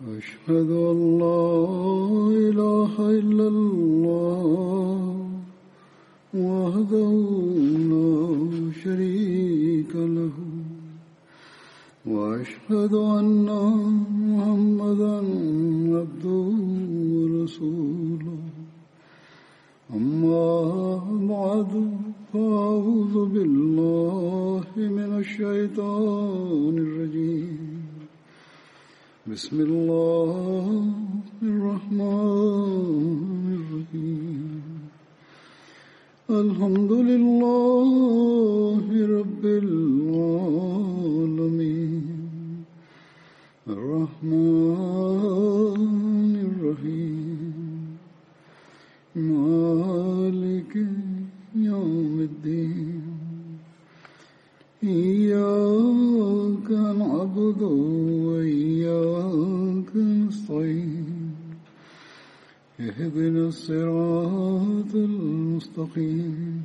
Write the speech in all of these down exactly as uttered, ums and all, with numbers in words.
أشهد أن لا إله إلا الله وحده لا شريك له وأشهد أن محمدا عبده ورسوله أما بعد فأعوذ بالله من الشيطان الرجيم بسم الله الرحمن الرحيم الحمد لله رب العالمين الرحمن الرحيم مالك يوم الدين إياك نعبد وإياك نستعين اهدنا الصراط المستقيم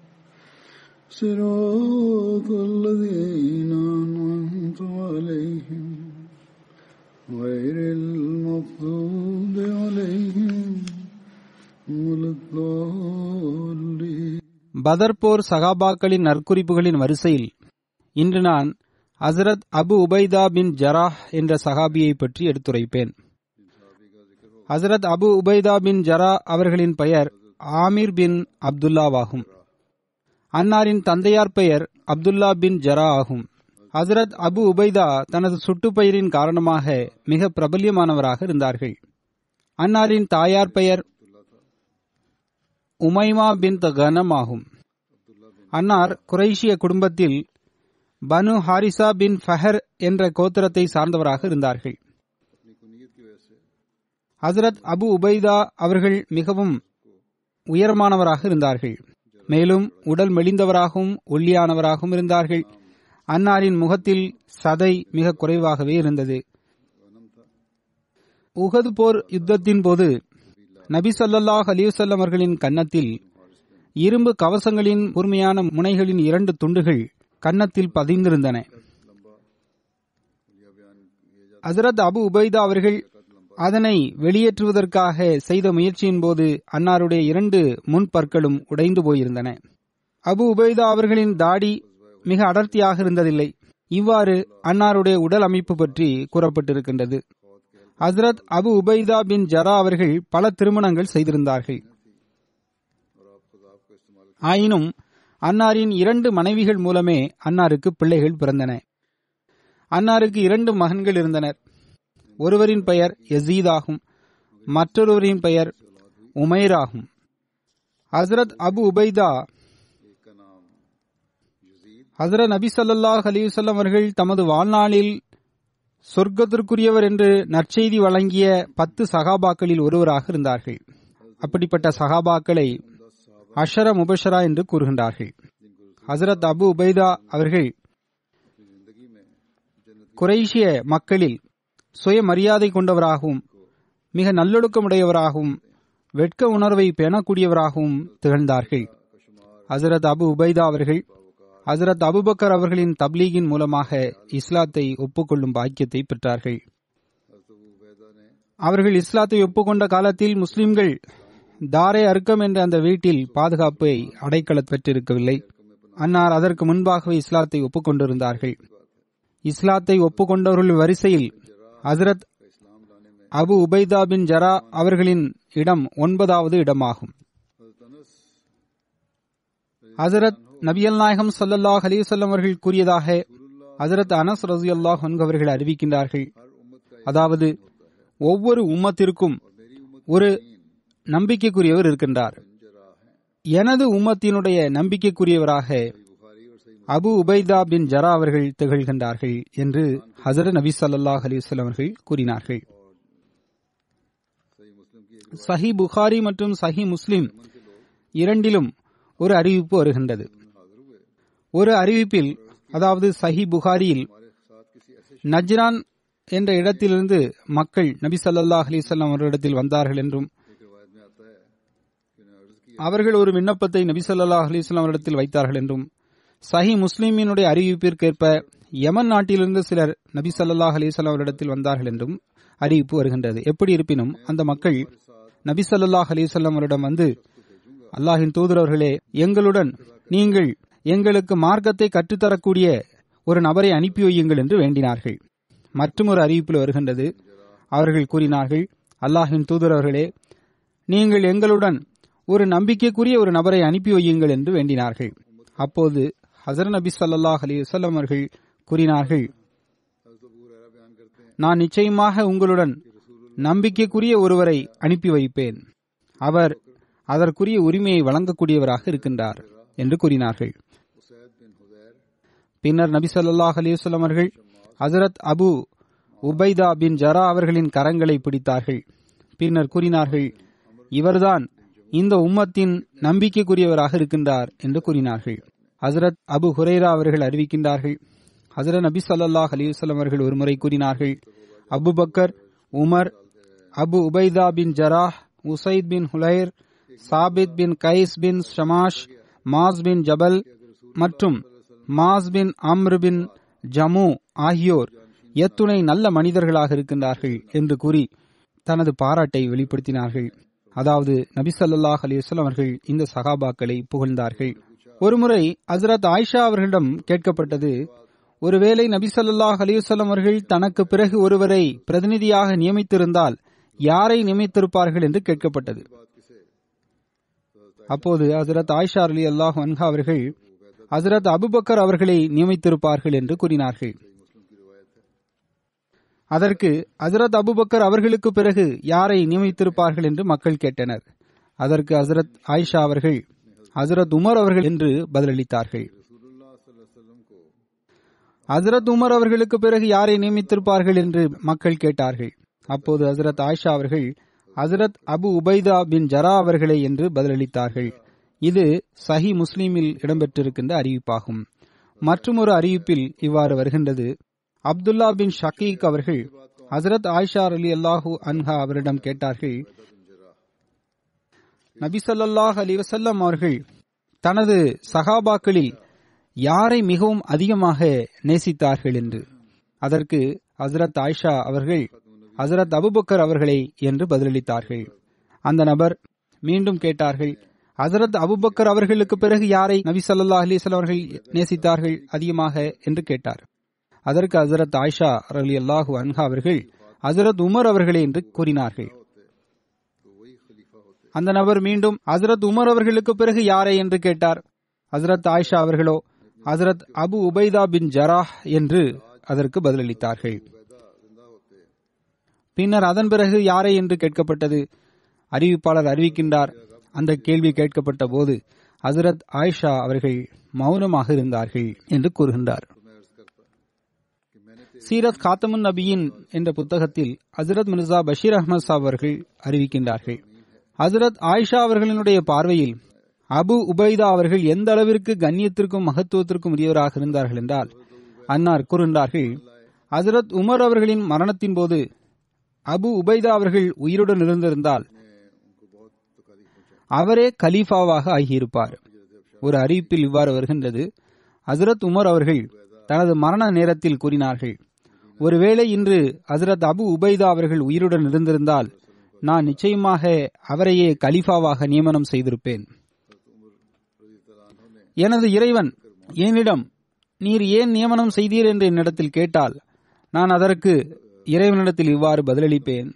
صراط الذين أنعمت عليهم غير المغضوب عليهم ولا الضالين. பதர் போர் சகாபாக்களின் நற்குறிப்புகளின் வரிசையில் இன்று நான் ஹசரத் அபு உபைதா பின் ஜராஹ் என்ற சகாபியை பற்றி எடுத்துரைப்பேன். ஹசரத் அபு உபைதா பின் ஜரா அவர்களின் பெயர் ஆமீர் பின் அப்துல்லாவாகும். அன்னாரின் தந்தையார் பெயர் அப்துல்லா பின் ஜரா ஆகும். ஹசரத் அபு உபைதா தனது சுட்டுப்பெயரின் காரணமாக மிக பிரபல்யமானவராக இருந்தார்கள். அன்னாரின் தாயார் பெயர் உமைமா பின் கனம் ஆகும். அன்னார் குறைஷிய குடும்பத்தில் பனு ஹாரிசா பின் ஃபஹர் என்ற கோத்திரத்தை சார்ந்தவராக இருந்தார்கள். ஹசரத் அபு உபைதா அவர்கள் மிகவும் உயரமானவராக இருந்தார்கள். மேலும் உடல் மெலிந்தவராகவும் ஒல்லியானவராகவும் இருந்தார்கள். அன்னாரின் முகத்தில் சதை மிக குறைவாகவே இருந்தது. உஹது போர் யுத்தத்தின் போது நபி ஸல்லல்லாஹு அலைஹி வஸல்லம் அவர்களின் கன்னத்தில் இரும்பு கவசங்களின் கூர்மையான முனைகளின் இரண்டு துண்டுகள் கன்னத்தில் பதிந்திருந்தன. ஹசரத் அபு உபைதா அவர்கள் அதனை வெளியேற்றுவதற்காக செய்த முயற்சியின் போது அன்னாருடைய இரண்டு முன்பற்களும் உடைந்து போயிருந்தன. அபு உபைதா அவர்களின் தாடி மிக அடர்த்தியாக இருந்ததில்லை. இவ்வாறு அன்னாருடைய உடல் அமைப்பு பற்றி கூறப்பட்டிருக்கின்றது. ஹசரத் அபு உபைதா பின் ஜரா அவர்கள் பல திருமணங்கள் செய்திருந்தார்கள். ஆயினும் அன்னாரின் இரண்டு மனைவிகள் மூலமே அன்னாருக்கு பிள்ளைகள் பிறந்தன. அன்னாருக்கு இரண்டு மகன்கள் இருந்தனர். ஒருவரின் பெயர் யசீத் ஆகும், மற்றொருவரின் பெயர் உமைர் ஆகும். ஹசரத் அபு உபைதா ஹசரத் நபி ஸல்லல்லாஹு அலைஹி வஸல்லம் அவர்கள் தமது வாழ்நாளில் சொர்க்கத்திற்குரியவர் என்று நற்செய்தி வழங்கிய பத்து சகாபாக்களில் ஒருவராக இருந்தார்கள். அப்படிப்பட்ட சகாபாக்களை அஷர முபஷரா என்று கூறுகின்றார்கள். ஹசரத் அபு உபைதா அவர்கள் குறைஷிய மக்களில் சுயமரியாதை கொண்டவராகவும் மிக நல்லொழுக்கமுடையவராகவும் வெட்க உணர்வை பேணக்கூடியவராகவும் திகழ்ந்தார்கள். ஹசரத் அபு உபைதா அவர்கள் ஹசரத் அபுபக்கர் அவர்களின் தப்லீகின் மூலமாக இஸ்லாத்தை ஒப்புக்கொள்ளும் பாக்கியத்தை பெற்றார்கள். அவர்கள் இஸ்லாத்தை ஒப்புக்கொண்ட காலத்தில் முஸ்லிம்கள் தாரே அர்க்கம் என்ற அந்த வீட்டில் பாதுகாப்பை அடைக்கல பெற்றிருக்கவில்லை. அன்னார் அதற்கு முன்பாகவே இஸ்லாத்தை ஒப்புக்கொண்டிருந்தார்கள். இஸ்லாத்தை ஒப்புக்கொண்டவர்கள் வரிசையில் ஹசரத் அபு உபைதா பின் ஜரா அவர்களின் இடம் ஒன்பதாவது இடமாகும். ஹசரத் நபியல் நாயகம் ஸல்லல்லாஹு அலைஹி வஸல்லம் அவர்கள் கூறியதாக ஹசரத் அனஸ் ரலியல்லாஹு அன்ஹு அவர்கள் அறிவிக்கின்றார்கள். அதாவது, ஒவ்வொரு உம்மத்திற்கும் ஒரு நம்பிக்கைக்குரியவர் இருக்கின்றார். எனது உம்மத்தினுடைய நம்பிக்கைக்குரியவராக அபு உபைதா பின் ஜரா அவர்கள் திகழ்கின்றார்கள் என்று ஹசரத் நபி ஸல்லல்லாஹு அலைஹி வஸல்லம் அவர்கள் கூறினார்கள். சஹி புகாரி மற்றும் சஹி முஸ்லிம் இரண்டிலும் ஒரு அறிவிப்பு வருகின்றது. ஒரு அறிவிப்பில், அதாவது சஹி புகாரியில், நஜ்ரான் என்ற இடத்திலிருந்து மக்கள் நபி ஸல்லல்லாஹு அலைஹி வஸல்லம் அவர்களிடத்தில் வந்தார்கள் என்றும் அவர்கள் ஒரு விண்ணப்பத்தை நபி ஸல்லல்லாஹு அலைஹி வஸல்லம் அவரிடத்தில் வைத்தார்கள் என்றும், சஹி முஸ்லிமினுடைய அறிவிப்பிற்கேற்ப யமன் நாட்டிலிருந்து சிலர் நபி ஸல்லல்லாஹு அலைஹி வஸல்லம் அவரிடத்தில் வந்தார்கள் என்றும் அறிவிப்பு வருகின்றது. எப்படி இருப்பினும் அந்த மக்கள் நபி ஸல்லல்லாஹு அலைஹி வஸல்லம் அவரிடம் வந்து, அல்லாஹ்வின் தூதரவர்களே, எங்களுடன் நீங்கள் எங்களுக்கு மார்க்கத்தை கற்றுத்தரக்கூடிய ஒரு நபரை அனுப்பி வையுங்கள் என்று வேண்டினார்கள். மற்றும் ஒரு அறிவிப்பில் வருகின்றது, அவர்கள் கூறினார்கள், அல்லாஹ்வின் தூதரவர்களே, நீங்கள் எங்களுடன் ஒரு நம்பிக்கைக்குரிய ஒரு நபரை அனுப்பி வையுங்கள் என்று வேண்டினார்கள். அப்போது ஹஸரத் நபி ஸல்லல்லாஹு அலைஹி வஸல்லம் அவர்கள் கூறினார்கள், நான் நிச்சயமாக உங்களுடன் நம்பிக்கைக்குரிய ஒருவரை அனுப்பி வைப்பேன். அவர் அதற்குரிய உரிமையை வழங்கக்கூடியவராக இருக்கின்றார் என்று கூறினார்கள். பின்னர் நபி ஸல்லல்லாஹு அலைஹி வஸல்லம் அவர்கள் ஹஸரத் அபு உபைதா பின் ஜரா அவர்களின் கரங்களை பிடித்தார்கள். பின்னர் கூறினார்கள், இவர்தான் இந்த உம்மத்தின் நம்பிக்கைக்குரியவராக இருக்கின்றார் என்று கூறினார்கள். ஹஸரத் அபு ஹுரைரா அவர்கள் அறிவிக்கின்றார்கள், ஹஸரத் நபி ஸல்லல்லாஹு அலைஹி வஸல்லம் அவர்கள் ஒருமுறை கூறினார்கள், Abu Bakr, Umar, Abu Ubaidah bin Jarrah, Usaid bin ஹுலைர், சாபித் பின் கைஸ் பின் ஷமாஷ், மாஸ் பின் ஜபல் மற்றும் மாஸ் பின் அம்ர் பின் ஜமு ஆகியோர் எத்துணை நல்ல மனிதர்களாக இருக்கின்றார்கள் என்று கூறி தனது பாராட்டை வெளிப்படுத்தினார்கள். அதாவது நபி ஸல்லல்லாஹு அலைஹி வஸல்லம் அவர்கள் இந்த சஹாபாக்களை புகழ்ந்தார்கள். ஒருமுறை ஹஸரத் ஆயிஷா அவர்களிடம் கேட்கப்பட்டது, ஒருவேளை நபி ஸல்லல்லாஹு அலைஹி வஸல்லம் அவர்கள் தனக்கு பிறகு ஒருவரை பிரதிநிதியாக நியமித்திருந்தால் யாரை நியமித்திருப்பார்கள் என்று கேட்கப்பட்டது. அப்போது ஹஸரத் ஆயிஷா ரலியல்லாஹு அன்ஹா அவர்கள் ஹஸரத் அபூபக்கர் அவர்களை நியமித்திருப்பார்கள் என்று கூறினார்கள். அதற்கு ஹஸரத் அபூபக்கர் அவர்களுக்கு பிறகு யாரை நியமித்திருப்பார்கள் என்று மக்கள் கேட்டனர். அதற்கு ஹஸரத் ஆயிஷா அவர்கள் ஹஸரத் உமர் அவர்கள் என்று பதிலளித்தார்கள். ஹஸரத் உமர் அவர்களுக்கு பிறகு யாரை நியமித்திருப்பார்கள் என்று மக்கள் கேட்டார்கள். அப்போது ஹஸரத் ஆயிஷா அவர்கள் ஹஸரத் அபு உபைதா பின் ஜரா அவர்களை என்று பதிலளித்தார்கள். இது சஹி முஸ்லிமில் இடம்பெற்றிருக்கின்ற அறிவிப்பாகும். மற்றும் ஒரு அறிவிப்பில் இவ்வாறு வருகின்றது, அப்துல்லா பின் ஷகீக் அவர்கள் ஹஸரத் ஆயிஷா ரலியல்லாஹு அன்ஹா அவரிடம் கேட்டார்கள், நபி ஸல்லல்லாஹு அலைஹி வஸல்லம் அவர்கள் தனது சஹாபாக்களில் யாரை மிகவும் அதிகமாக நேசித்தார்கள் என்று. அதற்கு ஹஸரத் ஆயிஷா அவர்கள் ஹஸரத் அபூபக்கர் அவர்களை என்று பதிலளித்தார்கள். அந்த நபர் மீண்டும் கேட்டார்கள், ஹஸரத் அபூபக்கர் அவர்களுக்கு பிறகு யாரை நபி ஸல்லல்லாஹு அலைஹி வஸல்லம் அவர்கள் நேசித்தார்கள் அதிகமாக என்று கேட்டார். அதற்கு ஹஸரத் ஆயிஷா ரலியல்லாஹு அன்ஹா அவர்கள் ஹஸரத் உமர் அவர்களே என்று கூறினார்கள். அந்த நபர் மீண்டும் ஹஸரத் உமர் அவர்களுக்கு பிறகு யாரை என்று கேட்டார். ஹஸரத் ஆயிஷா அவர்களோ ஹஸரத் அபு உபைதா பின் ஜராஹ் என்று அதற்கு பதிலளித்தார்கள். பின்னர் அதன் பிறகு யாரை என்று கேட்கப்பட்டது. அறிவிப்பாளர் அறிவிக்கின்றார், அந்த கேள்வி கேட்கப்பட்ட போது ஹஸரத் ஆயிஷா அவர்கள் மௌனமாக இருந்தார்கள் என்று கூறுகின்றார். சீரத் காத்தமுன் நபியின் என்ற புத்தகத்தில் ஹஸரத் மிர்சா பஷீர் அஹ்மத் சாப் அவர்கள் அறிவிக்கின்றார்கள், ஹஸரத் ஆயிஷா அவர்களினுடைய பார்வையில் அபு உபைதா அவர்கள் எந்த அளவிற்கு கண்ணியத்திற்கும் மகத்துவத்திற்கும் உரியவராக இருந்தார்கள் என்றால், அன்னார் கூறுகின்றார்கள், ஹஸரத் உமர் அவர்களின் மரணத்தின் போது அபு உபைதா அவர்கள் உயிருடன் இருந்திருந்தால் அவரே கலீஃபாவாக ஆகியிருப்பார். ஒரு அறிவிப்பில் இவ்வாறு வருகின்றது, ஹஸரத் உமர் அவர்கள் தனது மரண நேரத்தில் கூறினார்கள், ஒருவேளை இன்று ஹஸரத் அபு உபைதா அவர்கள் உயிருடன் இருந்திருந்தால் நான் நிச்சயமாக அவரையே கலீஃபாவாக நியமனம் செய்திருப்பேன். எனது இறைவன் என்னிடம் நீர் ஏன் நியமனம் செய்தீர் என்று என்னிடத்தில் கேட்டால் நான் அதற்கு இறைவனிடத்தில் இவ்வாறு பதிலளிப்பேன்,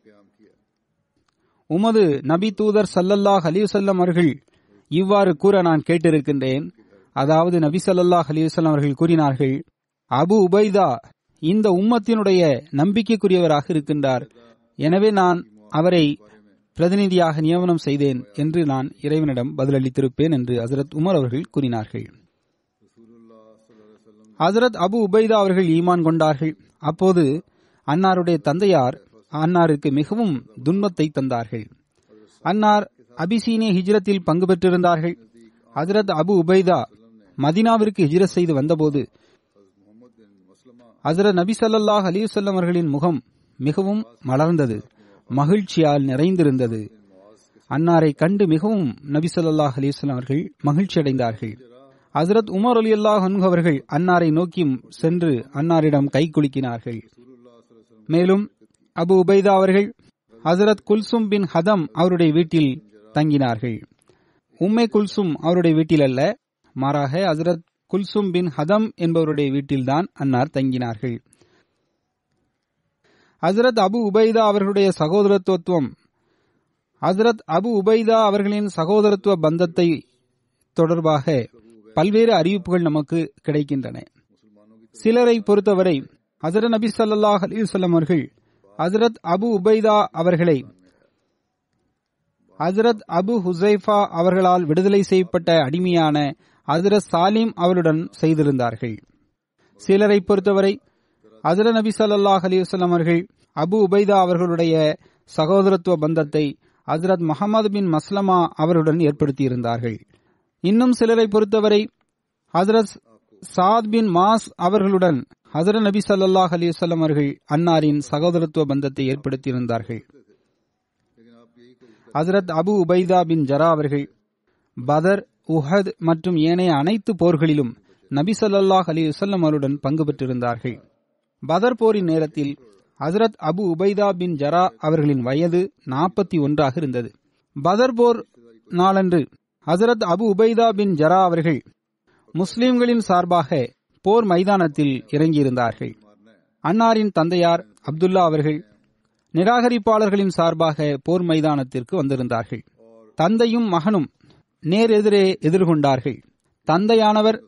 உமது நபி தூதர் ஸல்லல்லாஹு அலைஹி வஸல்லம் அவர்கள் இவ்வாறு கூற நான் கேட்டிருக்கின்றேன். அதாவது நபி ஸல்லல்லாஹு அலைஹி வஸல்லம் அவர்கள் கூறினார்கள், அபு உபைதா இந்த உம்மத்தினுடைய நம்பிக்கைக்குரியவராக இருக்கின்றார், எனவே நான் அவரை பிரதிநிதியாக நியமனம் செய்தேன் என்று நான் இறைவனிடம் பதிலளித்திருப்பேன் என்று ஹஸரத் உமர் அவர்கள் கூறினார்கள். ஹஸரத் அபு உபைதா அவர்கள் ஈமான் கொண்டார்கள். அப்போது அன்னாருடைய தந்தையார் அன்னாருக்கு மிகவும் துன்பத்தை தந்தார்கள். அன்னார் அபிசீனிய ஹிஜ்ரத்தில் பங்கு பெற்றிருந்தார்கள். ஹஸரத் அபு உபைதா மதீனாவிற்கு ஹிஜ்ரத் செய்து வந்தபோது ஹஸரத் நபி ஸல்லல்லாஹு அலைஹி வஸல்லம் அவர்களின் முகம் மிகவும் மலர்ந்தது, மகிழ்ச்சியால் நிறைந்திருந்தது. அன்னாரை கண்டு மிகவும் நபி ஸல்லல்லாஹு அலைஹி வஸல்லம் அவர்கள் மகிழ்ச்சி அடைந்தார்கள். ஹசரத் உமர் ரலியல்லாஹு அன்ஹு அவர்கள் அன்னாரை நோக்கி சென்று அன்னாரிடம் கை குலுக்கினார்கள். மேலும் அபு உபைதா அவர்கள் ஹசரத் குல்சும் பின் ஹதம் அவருடைய வீட்டில் தங்கினார்கள். உம்மே குல்சும் அவருடைய வீட்டில் அல்ல, மாறாக ஹசரத் குல்சும் பின் ஹதம் என்பவருடைய வீட்டில்தான் அன்னார் தங்கினார்கள். ஹசரத் அபு உபைதா அவர்களுடைய சகோதரத்துவம் ஹசரத் அபு உபைதா அவர்களின் சகோதரத்துவ பந்தத்தை தொடர்பாக பல்வேறு அறிவிப்புகள் நமக்கு கிடைக்கின்றன. சிலரை பொறுத்தவரை ஹசரத் நபி ஸல்லல்லாஹு அலைஹி வஸல்லம் அவர்கள் ஹசரத் அபு உபைதா அவர்களை ஹசரத் அபு ஹுசைஃபா அவர்களால் விடுதலை செய்யப்பட்ட அடிமையான ஹசரத் சாலிம் அவருடன் செய்திருந்தார்கள். சிலரை பொறுத்தவரை ஹசரத் நபி ஸல்லல்லாஹு அலைஹி வஸல்லம் அவர்கள் அபு உபைதா அவர்களுடைய சகோதரத்துவ பந்தத்தை ஹசரத் முஹம்மது பின் மஸ்லமா அவருடன் ஏற்படுத்தியிருந்தார்கள். இன்னும் சிலரை பொறுத்தவரை ஹசரத் சாத் பின் மாஸ் அவர்களுடன் ஹசரத் நபி ஸல்லல்லாஹு அலைஹி வஸல்லம் அவர்கள் அன்னாரின் சகோதரத்துவ பந்தத்தை ஏற்படுத்தியிருந்தார்கள். ஹசரத் அபு உபைதா பின் ஜரா அவர்கள் பதர், உஹத் மற்றும் ஏனைய அனைத்து போர்களிலும் நபி ஸல்லல்லாஹு அலைஹி வஸல்லம் அவருடன் பங்கு பெற்றிருந்தார்கள். பதர் போரின் நேரத்தில் ஹசரத் அபு உபைதா பின் ஜரா அவர்களின் வயது நாற்பத்தி ஒன்றாக இருந்தது. பதர் போர் நாளன்று ஹசரத் அபு உபைதா பின் ஜரா அவர்கள் முஸ்லிம்களின் சார்பாக போர் மைதானத்தில் இறங்கியிருந்தார்கள். அன்னாரின் தந்தையார் அப்துல்லா அவர்கள் நிராகரிப்பாளர்களின் சார்பாக போர் மைதானத்திற்கு வந்திருந்தார்கள். தந்தையும் மகனும் நேர் எதிரே எதிர்கொண்டார்கள். தந்தையானவர்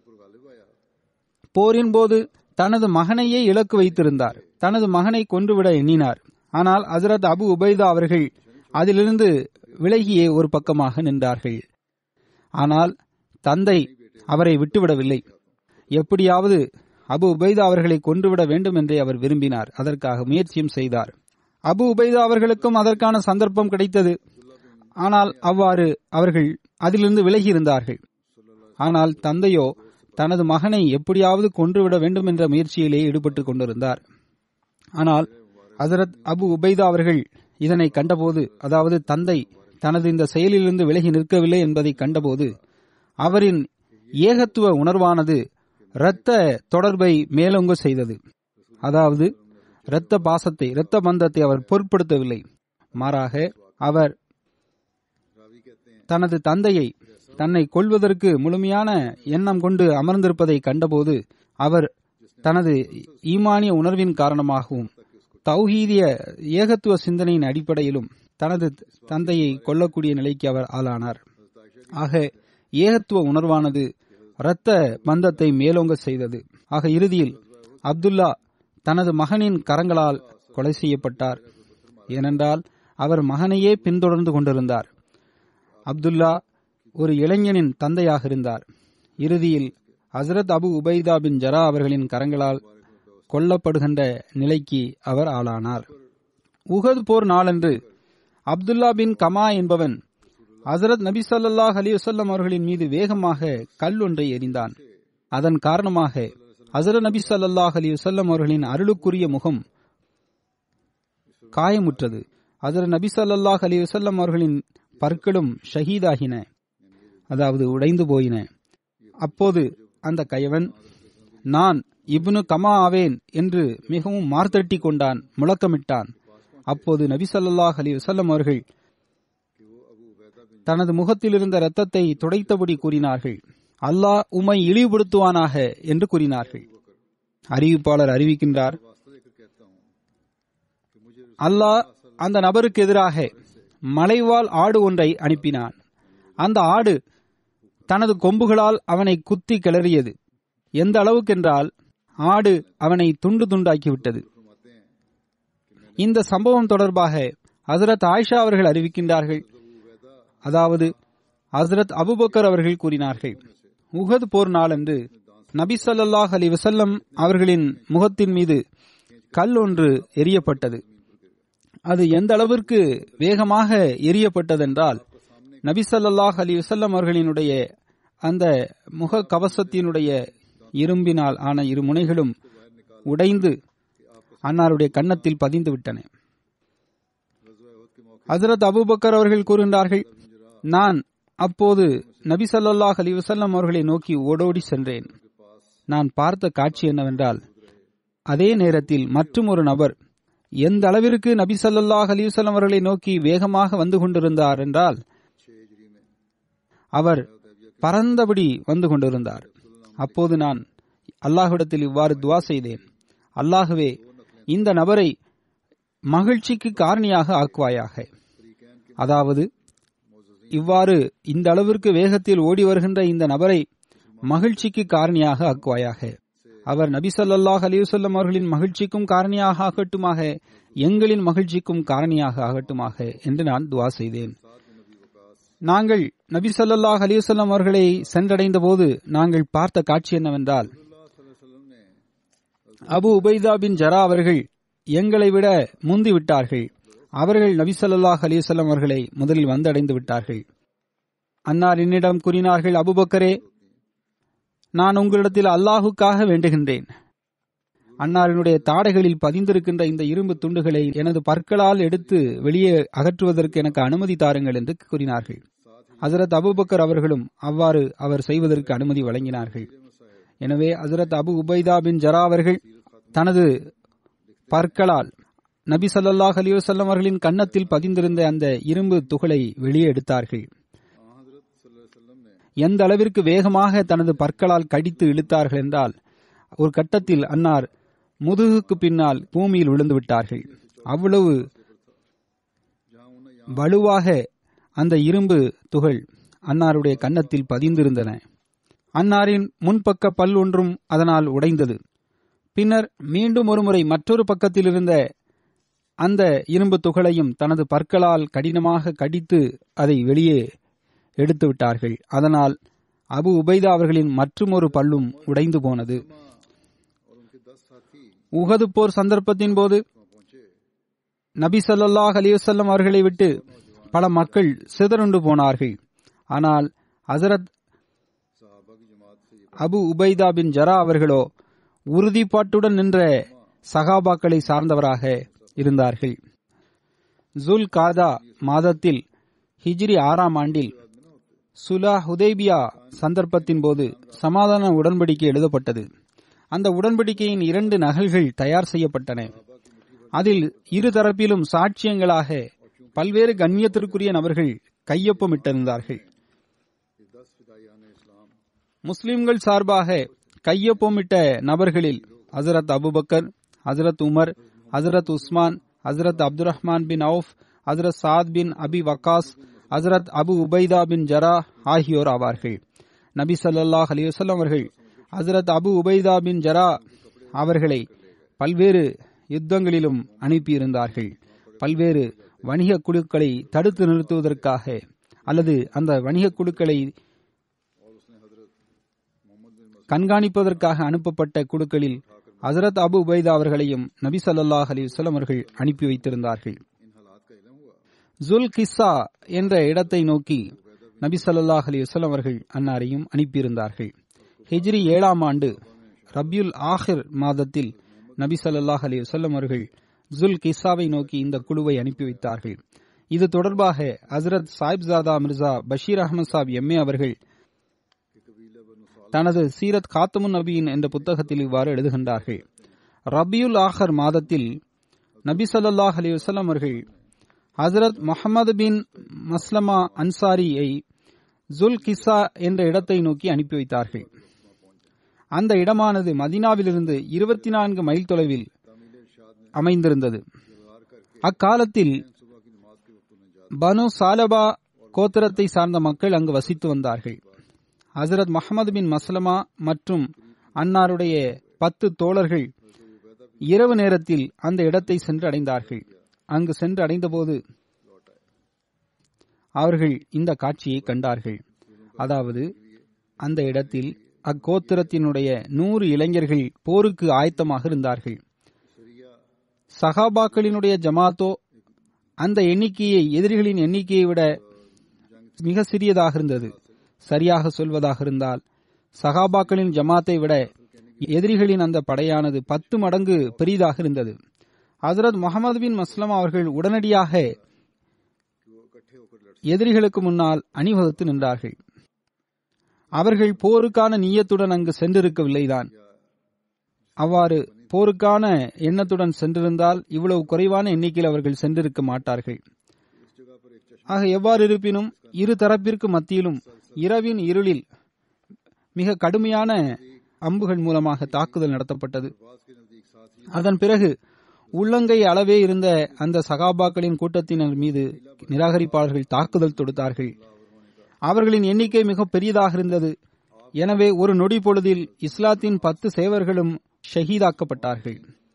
போரின் போது தனது மகனையே இலக்கு வைத்திருந்தார். தனது மகனை கொன்றுவிட எண்ணினார். ஆனால் ஹசரத் அபு உபைதா அவர்கள் அதிலிருந்து விலகியே ஒரு பக்கமாக நின்றார்கள். ஆனால் தந்தை அவரை விட்டுவிடவில்லை. எப்படியாவது அபு உபைதா அவர்களை கொன்றுவிட வேண்டும் என்றே அவர் விரும்பினார். அதற்காக முயற்சியும் செய்தார். அபு உபைதா அவர்களுக்கும் அதற்கான சந்தர்ப்பம் கிடைத்தது. ஆனால் அவ்வாறு அவர்கள் அதிலிருந்து விலகி இருந்தார்கள். ஆனால் தந்தையோ தனது மகனை எப்படியாவது கொன்றுவிட வேண்டும் என்ற முயற்சியிலே ஈடுபட்டுக் கொண்டிருந்தார். ஆனால் ஹசரத் அபு உபைதா அவர்கள் இதனை கண்டபோது, அதாவது தந்தை தனது இந்த செயலிலிருந்து விலகி நிற்கவில்லை என்பதை கண்டபோது, அவரின் ஏகத்துவ உணர்வானது இரத்த தொடர்பை மேலோங்க செய்தது. அதாவது இரத்த பாசத்தை, இரத்த பந்தத்தை அவர் பொருட்படுத்தவில்லை. மாறாக அவர் தனது தந்தையை தன்னை கொல்வதற்கு முழுமையான எண்ணம் கொண்டு அமர்ந்திருப்பதை கண்டபோது, அவர் தனது ஈமானிய உணர்வின் காரணமாகவும் தௌஹீதிய ஏகத்துவ சிந்தனையின் அடிப்படையிலும் தனது தந்தையை கொல்லக்கூடிய நிலைக்கு அவர் ஆளானார். ஆக ஏகத்துவ உணர்வானது இரத்த பந்தத்தை மேலோங்க செய்தது. ஆக இறுதியில் அப்துல்லா தனது மகனின் கரங்களால் கொலை செய்யப்பட்டார். ஏனென்றால் அவர் மகனையே பின்தொடர்ந்து கொண்டிருந்தார். அப்துல்லா ஒரு இளைஞனின் தந்தையாக இருந்தார். இறுதியில் ஹசரத் அபு உபைதா பின் ஜரா அவர்களின் கரங்களால் கொல்லப்படுகின்ற நிலைக்கு அவர் ஆளானார். உஹது போர் நாளன்று அப்துல்லா பின் கமா என்பவன் ஹசரத் நபி ஸல்லல்லாஹு அலைஹி வஸல்லம் அவர்களின் மீது வேகமாக கல் ஒன்றை எறிந்தான். அதன் காரணமாக ஹசரத் நபி ஸல்லல்லாஹு அலைஹி வஸல்லம் அவர்களின் அருளுக்குரிய முகம் காயமுற்றது. ஹசரத் நபி ஸல்லல்லாஹு அலைஹி வஸல்லம் அவர்களின் பற்களும் ஷஹீதாகின, அதாவது உடைந்து போயின. அப்போது அந்த கயவன், நான் இப்னு கமா ஆவேன் என்று மிகவும் மார்த்தட்டி கொண்டான், முழக்கமிட்டான். அப்போது நபி ஸல்லல்லாஹு அலைஹி வஸல்லம் அவர்கள் தனது முகத்தில் இருந்த இரத்தத்தை துடைத்தபடி கூறினார்கள், அல்லாஹ் உம்மை இழிவுபடுத்துவானாக என்று கூறினார்கள். அறிவிப்பாளர் அறிவிக்கின்றார், அல்லாஹ் அந்த நபருக்கு எதிராக மலைவாழ் ஆடு ஒன்றை அனுப்பினான். அந்த ஆடு தனது கொம்புகளால் அவனை குத்தி கிளறியது. எந்த அளவுக்கென்றால் ஆடு அவனை துண்டு துண்டாக்கிவிட்டது. இந்த சம்பவம் தொடர்பாக ஹசரத் ஆயிஷா அவர்கள் அறிவிக்கின்றார்கள், அதாவது ஹசரத் அபூபக்கர் அவர்கள் கூறினார்கள், உஹது போர் நாளன்று நபி ஸல்லல்லாஹு அலைஹி வஸல்லம் அவர்களின் முகத்தின் மீது கல் ஒன்று எரியப்பட்டது. அது எந்த அளவிற்கு வேகமாக எரியப்பட்டதென்றால் நபி ஸல்லல்லாஹு அலைஹி வஸல்லம் அவர்களினுடைய அந்த முக கவசத்தினுடைய இரும்பினால் ஆன இரு முனைகளும் உடைந்து அன்னாருடைய கன்னத்தில் பதிந்து விட்டன. ஹசரத் அபூபக்கர் அவர்கள் கூறுகின்றார்கள், நான் அப்போது நபி ஸல்லல்லாஹு அலைஹி வஸல்லம் அவர்களை நோக்கி ஓடோடி சென்றேன். நான் பார்த்த காட்சி என்னவென்றால், அதே நேரத்தில் மற்றும் ஒரு நபர் எந்த அளவிற்கு நபி ஸல்லல்லாஹு அலைஹி வஸல்லம் அவர்களை நோக்கி வேகமாக வந்து கொண்டிருந்தார் என்றால், அவர் பறந்தபடி வந்து கொண்டிருந்தார். அப்போது நான் அல்லாஹ்விடத்தில் இவ்வாறு துவா செய்தேன்: அல்லாஹ்வே, இந்த நபரை மகிழ்ச்சிக்கு காரணியாக ஆக்குவாயாக. அதாவது, இவ்வாறு இந்த அளவிற்கு வேகத்தில் ஓடி வருகின்ற இந்த நபரை மகிழ்ச்சிக்கு காரணியாக ஆக்குவாயாக. அவர் நபி ஸல்லல்லாஹு அலைஹி வஸல்லம் அவர்களின் மகிழ்ச்சிக்கும் காரணியாக ஆகட்டுமாக, எங்களின் மகிழ்ச்சிக்கும் காரணியாக ஆகட்டுமாக என்று நான் துவா செய்தேன். நாங்கள் நபி ஸல்லல்லாஹு அலைஹி வஸல்லம் அவர்களை சென்றடைந்த போது நாங்கள் பார்த்த காட்சி என்னவென்றால், அபு உபைதா பின் ஜரா அவர்கள் எங்களை விட முந்தி விட்டார்கள். அவர்கள் நபி ஸல்லல்லாஹு அலைஹி வஸல்லம் அவர்களை முதலில் வந்தடைந்து விட்டார்கள். அன்னார் என்னிடம் கூறினார்கள்: அபூபக்கரே, நான் உங்களிடத்தில் அல்லாஹுக்காக வேண்டுகின்றேன். அன்னாரினுடைய தாடைகளில் பதிந்திருக்கின்ற இந்த இரும்பு துண்டுகளை எனது பற்களால் எடுத்து வெளியே அகற்றுவதற்கு எனக்கு அனுமதி தாருங்கள் என்று கூறினார்கள். ஹசரத் அபூபக்கர் அவர்களும் அவ்வாறு அவர் செய்வதற்கு அனுமதி வழங்கினார்கள். எனவே ஹசரத் அபு உபைதா பின் ஜரா அவர்கள் தனது பற்களால் நபி ஸல்லல்லாஹு அலைஹி வஸல்லம் அவர்களின் கன்னத்தில் பதிந்திருந்த அந்த இரும்பு துகளை வெளியே எடுத்தார்கள். எந்த அளவிற்கு வேகமாக தனது பற்களால் கடித்து இழுத்தார்கள் என்றால், ஒரு கட்டத்தில் அன்னார் முதுகுக்கு பின்னால் பூமியில் விழுந்து விட்டார்கள். அவ்வளவு வலுவாக அந்த இரும்பு துகள் அன்னாருடைய கன்னத்தில் பதிந்திருந்தன. அன்னாரின் முன்பக்க பல் ஒன்றும் அதனால் உடைந்தது. பின்னர் மீண்டும் ஒருமுறை மற்றொரு பக்கத்தில் இருந்த அந்த இரும்பு துகளையும் தனது பற்களால் கடினமாக கடித்து அதை வெளியே எடுத்து விட்டார்கள். அதனால் அபு உபைதா அவர்களின் மற்றுமொரு பல்லும் உடைந்து போனது. உஹது போர் சந்தர்ப்பத்தின் போது நபி ஸல்லல்லாஹு அலைஹி வஸல்லம் அவர்களை விட்டு பல மக்கள் சிதறுண்டு போனார்கள். ஆனால் ஹசரத் அபு உபைதா பின் ஜரா அவர்களோ உறுதிப்பாட்டுடன் நின்ற சகாபாக்களை சார்ந்தவராக இருந்தார்கள். ஜுல் காதா மாதத்தில் ஹிஜ்ரி ஆறாம் ஆண்டில் சுலா ஹுதைபியா சந்தர்ப்பத்தின் போது சமாதான உடன்படிக்கை எழுதப்பட்டது. அந்த உடன்படிக்கையின் இரண்டு நகல்கள் தயார் செய்யப்பட்டன. அதில் இரு தரப்பிலும் சாட்சியங்களாக பல்வேறு கண்ணியத்திற்குரிய நபர்கள் கையொப்பமிட்டிருந்தார்கள். முஸ்லிம்கள் சார்பாக கையொப்பமிட்ட நபர்களில் ஹசரத் அபுபக்கர், ஹசரத் உமர், ஹசரத் உஸ்மான், ஹசரத் அப்துல் ரஹ்மான் பின் அவுஃப், ஹசரத் சாத் பின் அபி வக்காஸ், ஹசரத் அபு உபைதா பின் ஜரா ஆகியோர் ஆவார்கள். நபி ஸல்லல்லாஹு அலைஹி வஸல்லம் அவர்கள் ஹசரத் அபு உபைதா பின் ஜரா அவர்களை பல்வேறு யுத்தங்களிலும் அனுப்பியிருந்தார்கள். பல்வேறு வணிக குழுக்களை தடுத்து நிறுத்துவதற்காக அல்லது அந்த வணிக குழுக்களை கண்காணிப்பதற்காக அனுப்பப்பட்ட குழுக்களில் ஹசரத் அபு உபைதா அவர்களையும் நபி ஸல்லல்லாஹு அலைஹி வஸல்லம் அவர்கள் அனுப்பி வைத்திருந்தார்கள். ஜுல் கிஸ்ஸா என்ற இடத்தை நோக்கி நபி ஸல்லல்லாஹு அலைஹி வஸல்லம் அவர்கள் அன்னாரையும் அனுப்பியிருந்தார்கள். ஹிஜ்ரி ஏழாம் ஆண்டு ரபியுல் ஆஹிர் மாதத்தில் நபி ஸல்லல்லாஹு அலைஹி வஸல்லம் அவர்கள் ஜுல் கிஸ்ஸாவை நோக்கி இந்த குழுவை அனுப்பி வைத்தார்கள். இது தொடர்பாக ஹசரத் சாஹிப்ஜாதா மிர்சா பஷீர் அஹமத் சாப் எம்ஏ அவர்கள் தனது சீரத் காத்தமுன் நபியின் என்ற புத்தகத்தில் இவ்வாறு எழுதுகின்றார்கள்: ரபியுல் ஆஹர் மாதத்தில் நபி ஸல்லல்லாஹு அலைஹி வஸல்லம் அவர்கள் ஹசரத் முஹம்மது பின் மஸ்லமா அன்சாரியை ஜுல் கிஸ்ஸா என்ற இடத்தை நோக்கி அனுப்பி வைத்தார்கள். அந்த இடமானது மதீனாவிலிருந்து இருபத்தி நான்கு மைல் தொலைவில் அமைந்திருந்தது. அக்காலத்தில் பனு சாலபா கோத்திரத்தை சார்ந்த மக்கள் அங்கு வசித்து வந்தார்கள். ஹசரத் முஹம்மது பின் மஸ்லமா மற்றும் அன்னாருடைய பத்து தோழர்கள் இரவு நேரத்தில் அந்த இடத்தை சென்று அடைந்தார்கள். அங்கு சென்று அடைந்தபோது அவர்கள் இந்த காட்சியை கண்டார்கள். அதாவது, அந்த இடத்தில் அக்கோத்திரத்தினுடைய நூறு இளைஞர்கள் போருக்கு ஆயத்தமாக இருந்தார்கள். சஹாபாக்களினுடைய ஜமாத்தோ அந்த எண்ணிக்கையை எதிரிகளின் எண்ணிக்கையை விட மிக சிறியதாக இருந்தது. சரியாக சொல்வதாக இருந்தால் சஹாபாக்களின் ஜமாத்தை விட எதிரிகளின் அந்த படையானது பத்து மடங்கு பெரிதாக இருந்தது. ஹசரத் முஹம்மது பின் மஸ்லமா அவர்கள் உடனடியாக எதிரிகளுக்கு முன்னால் அணிவகுத்து நின்றார்கள். அவர்கள் போருக்கான நியத்துடன் அங்கு சென்றிருக்கவில்லைதான். அவ்வாறு போருக்கான எண்ணத்துடன் சென்றிருந்தால் இவ்வளவு குறைவான எண்ணிக்கையில் அவர்கள் சென்றிருக்க மாட்டார்கள். ஆக எவ்வாறு இருப்பினும் இரு தரப்பிற்கு மத்தியிலும் இரவின் இருளில் மிக கடுமையான அம்புகள் மூலமாக தாக்குதல் நடத்தப்பட்டது. அதன் பிறகு உள்ளங்கை அளவே இருந்த அந்த சகாபாக்களின் கூட்டத்தினர் மீது நிராகரிப்பாளர்கள் தாக்குதல் தொடுத்தார்கள். அவர்களின் எண்ணிக்கை மிக பெரியதாக இருந்தது. எனவே ஒரு நொடி பொழுதில் இஸ்லாத்தின் பத்து சேவர்களும் ஷஹீதாக்கப்பட்டார்கள்.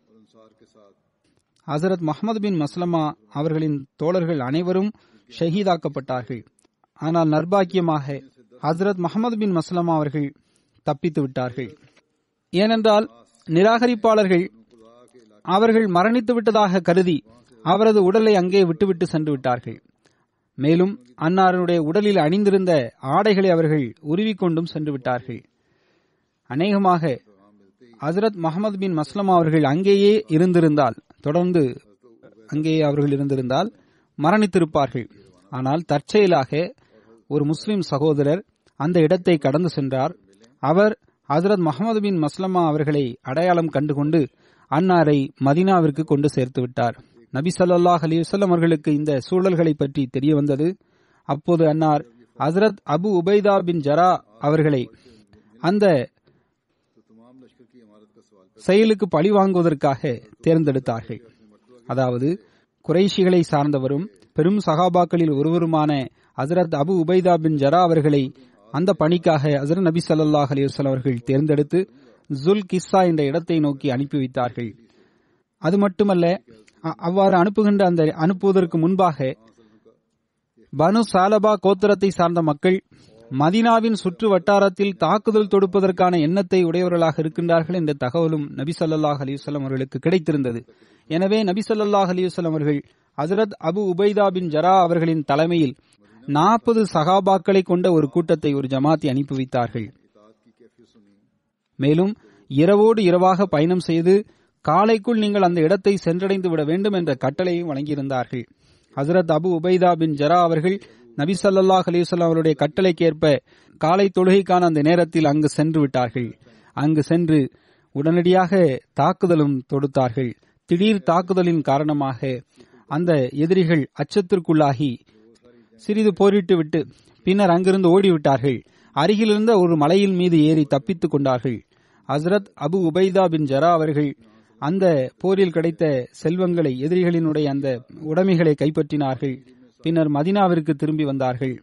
ஹசரத் முஹம்மது பின் மஸ்லமா அவர்களின் தோழர்கள் அனைவரும் ஷஹீதாக்கப்பட்டார்கள். ஆனால் நர்பாக்கியமாக ஹசரத் முஹம்மது பின் மஸ்லமா அவர்கள் தப்பித்து விட்டார்கள். ஏனென்றால் நிராகரிப்பாளர்கள் அவர்கள் மரணித்து விட்டதாக கருதி அவரது உடலை அங்கே விட்டுவிட்டு சென்று விட்டார்கள். மேலும் அன்னாருடைய உடலில் அணிந்திருந்த ஆடைகளை அவர்கள் உருவிக்கொண்டும் சென்று விட்டார்கள். அநேகமாக ஹசரத் முஹம்மது பின் மஸ்லமா அவர்கள் அங்கேயே இருந்திருந்தால் தொடர்ந்து அங்கேயே அவர்கள் இருந்திருந்தால் மரணித்திருப்பார்கள். ஆனால் தற்செயலாக ஒரு முஸ்லிம் சகோதரர் அந்த இடத்தை கடந்து சென்றார். அவர் ஹசரத் முஹம்மது பின் மஸ்லமா அவர்களை அடையாளம் கண்டுகொண்டு அன்னாரை மதீனாவிற்கு கொண்டு சேர்த்து விட்டார். நபி ஸல்லல்லாஹு அலைஹி வஸல்லம் அவர்களுக்கு இந்த சூழல்களை பற்றி தெரிய வந்தது. அப்போது அன்னார் ஹசரத் அபு உபைதா பின் ஜரா அவர்களை அந்த செயலுக்கு பழி வாங்குவதற்காக தேர்ந்தெடுத்தார்கள். அதாவது குறைஷிகளை சார்ந்தவரும் பெரும் சகாபாக்களில் ஒருவருமான ஹசரத் அபு உபைதா பின் ஜரா அவர்களை அந்த பணிக்காக ஹசரத் நபி ஸல்லல்லாஹு அலைஹி வஸல்லம் அவர்கள் தேர்ந்தெடுத்து ஜுல் கிஸ்ஸா என்ற இடத்தை நோக்கி அனுப்பி வைத்தார்கள். அது மட்டுமல்ல, அவ்வாறு அனுப்புகின்ற அந்த அனுப்புவதற்கு முன்பாக பனு சாலபா கோத்திரத்தை சார்ந்த மக்கள் மதீனாவின் சுற்று வட்டாரத்தில் தாக்குதல் தொடுப்பதற்கான எண்ணத்தை உடையவர்களாக இருக்கின்றார்கள் என்ற தகவலும் நபி ஸல்லல்லாஹு அலைஹி வஸல்லம் அவர்களுக்கு கிடைத்திருந்தது. எனவே நபி ஸல்லல்லாஹு அலைஹி வஸல்லம் அவர்கள் ஹசரத் அபு உபைதா பின் ஜரா அவர்களின் தலைமையில் நாற்பது சகாபாக்களை கொண்ட ஒரு கூட்டத்தை ஒரு ஜமாத்தை அனுப்பி வைத்தார்கள். மேலும் இரவோடு இரவாக பயணம் செய்து காலைக்குள் நீங்கள் அந்த இடத்தை சென்றடைந்து விட வேண்டும் என்ற கட்டளையும் வழங்கியிருந்தார்கள். ஹசரத் அபு உபைதா பின் ஜரா அவர்கள் நபி ஸல்லல்லாஹு அலைஹி வஸல்லம் அவருடைய கட்டளைக்கேற்ப காலை தொழுகைக்கான அந்த நேரத்தில் அங்கு சென்று விட்டார்கள். அங்கு சென்று உடனடியாக தாக்குதலும் தொடுத்தார்கள். திடீர் தாக்குதலின் காரணமாக அந்த எதிரிகள் அச்சத்திற்குள்ளாகி சிறிது போரிட்டு விட்டு பின்னர் அங்கிருந்து ஓடிவிட்டார்கள். அருகிலிருந்த ஒரு மலையின் மீது ஏறி தப்பித்துக் கொண்டார்கள். ஹசரத் அபு உபைதா பின் ஜரா அவர்கள் அந்த போரில் கிடைத்த செல்வங்களை, எதிரிகளினுடைய அந்த உடைமைகளை கைப்பற்றினார்கள். பின்னர் மதீனாவிற்கு திரும்பி வந்தார்கள்.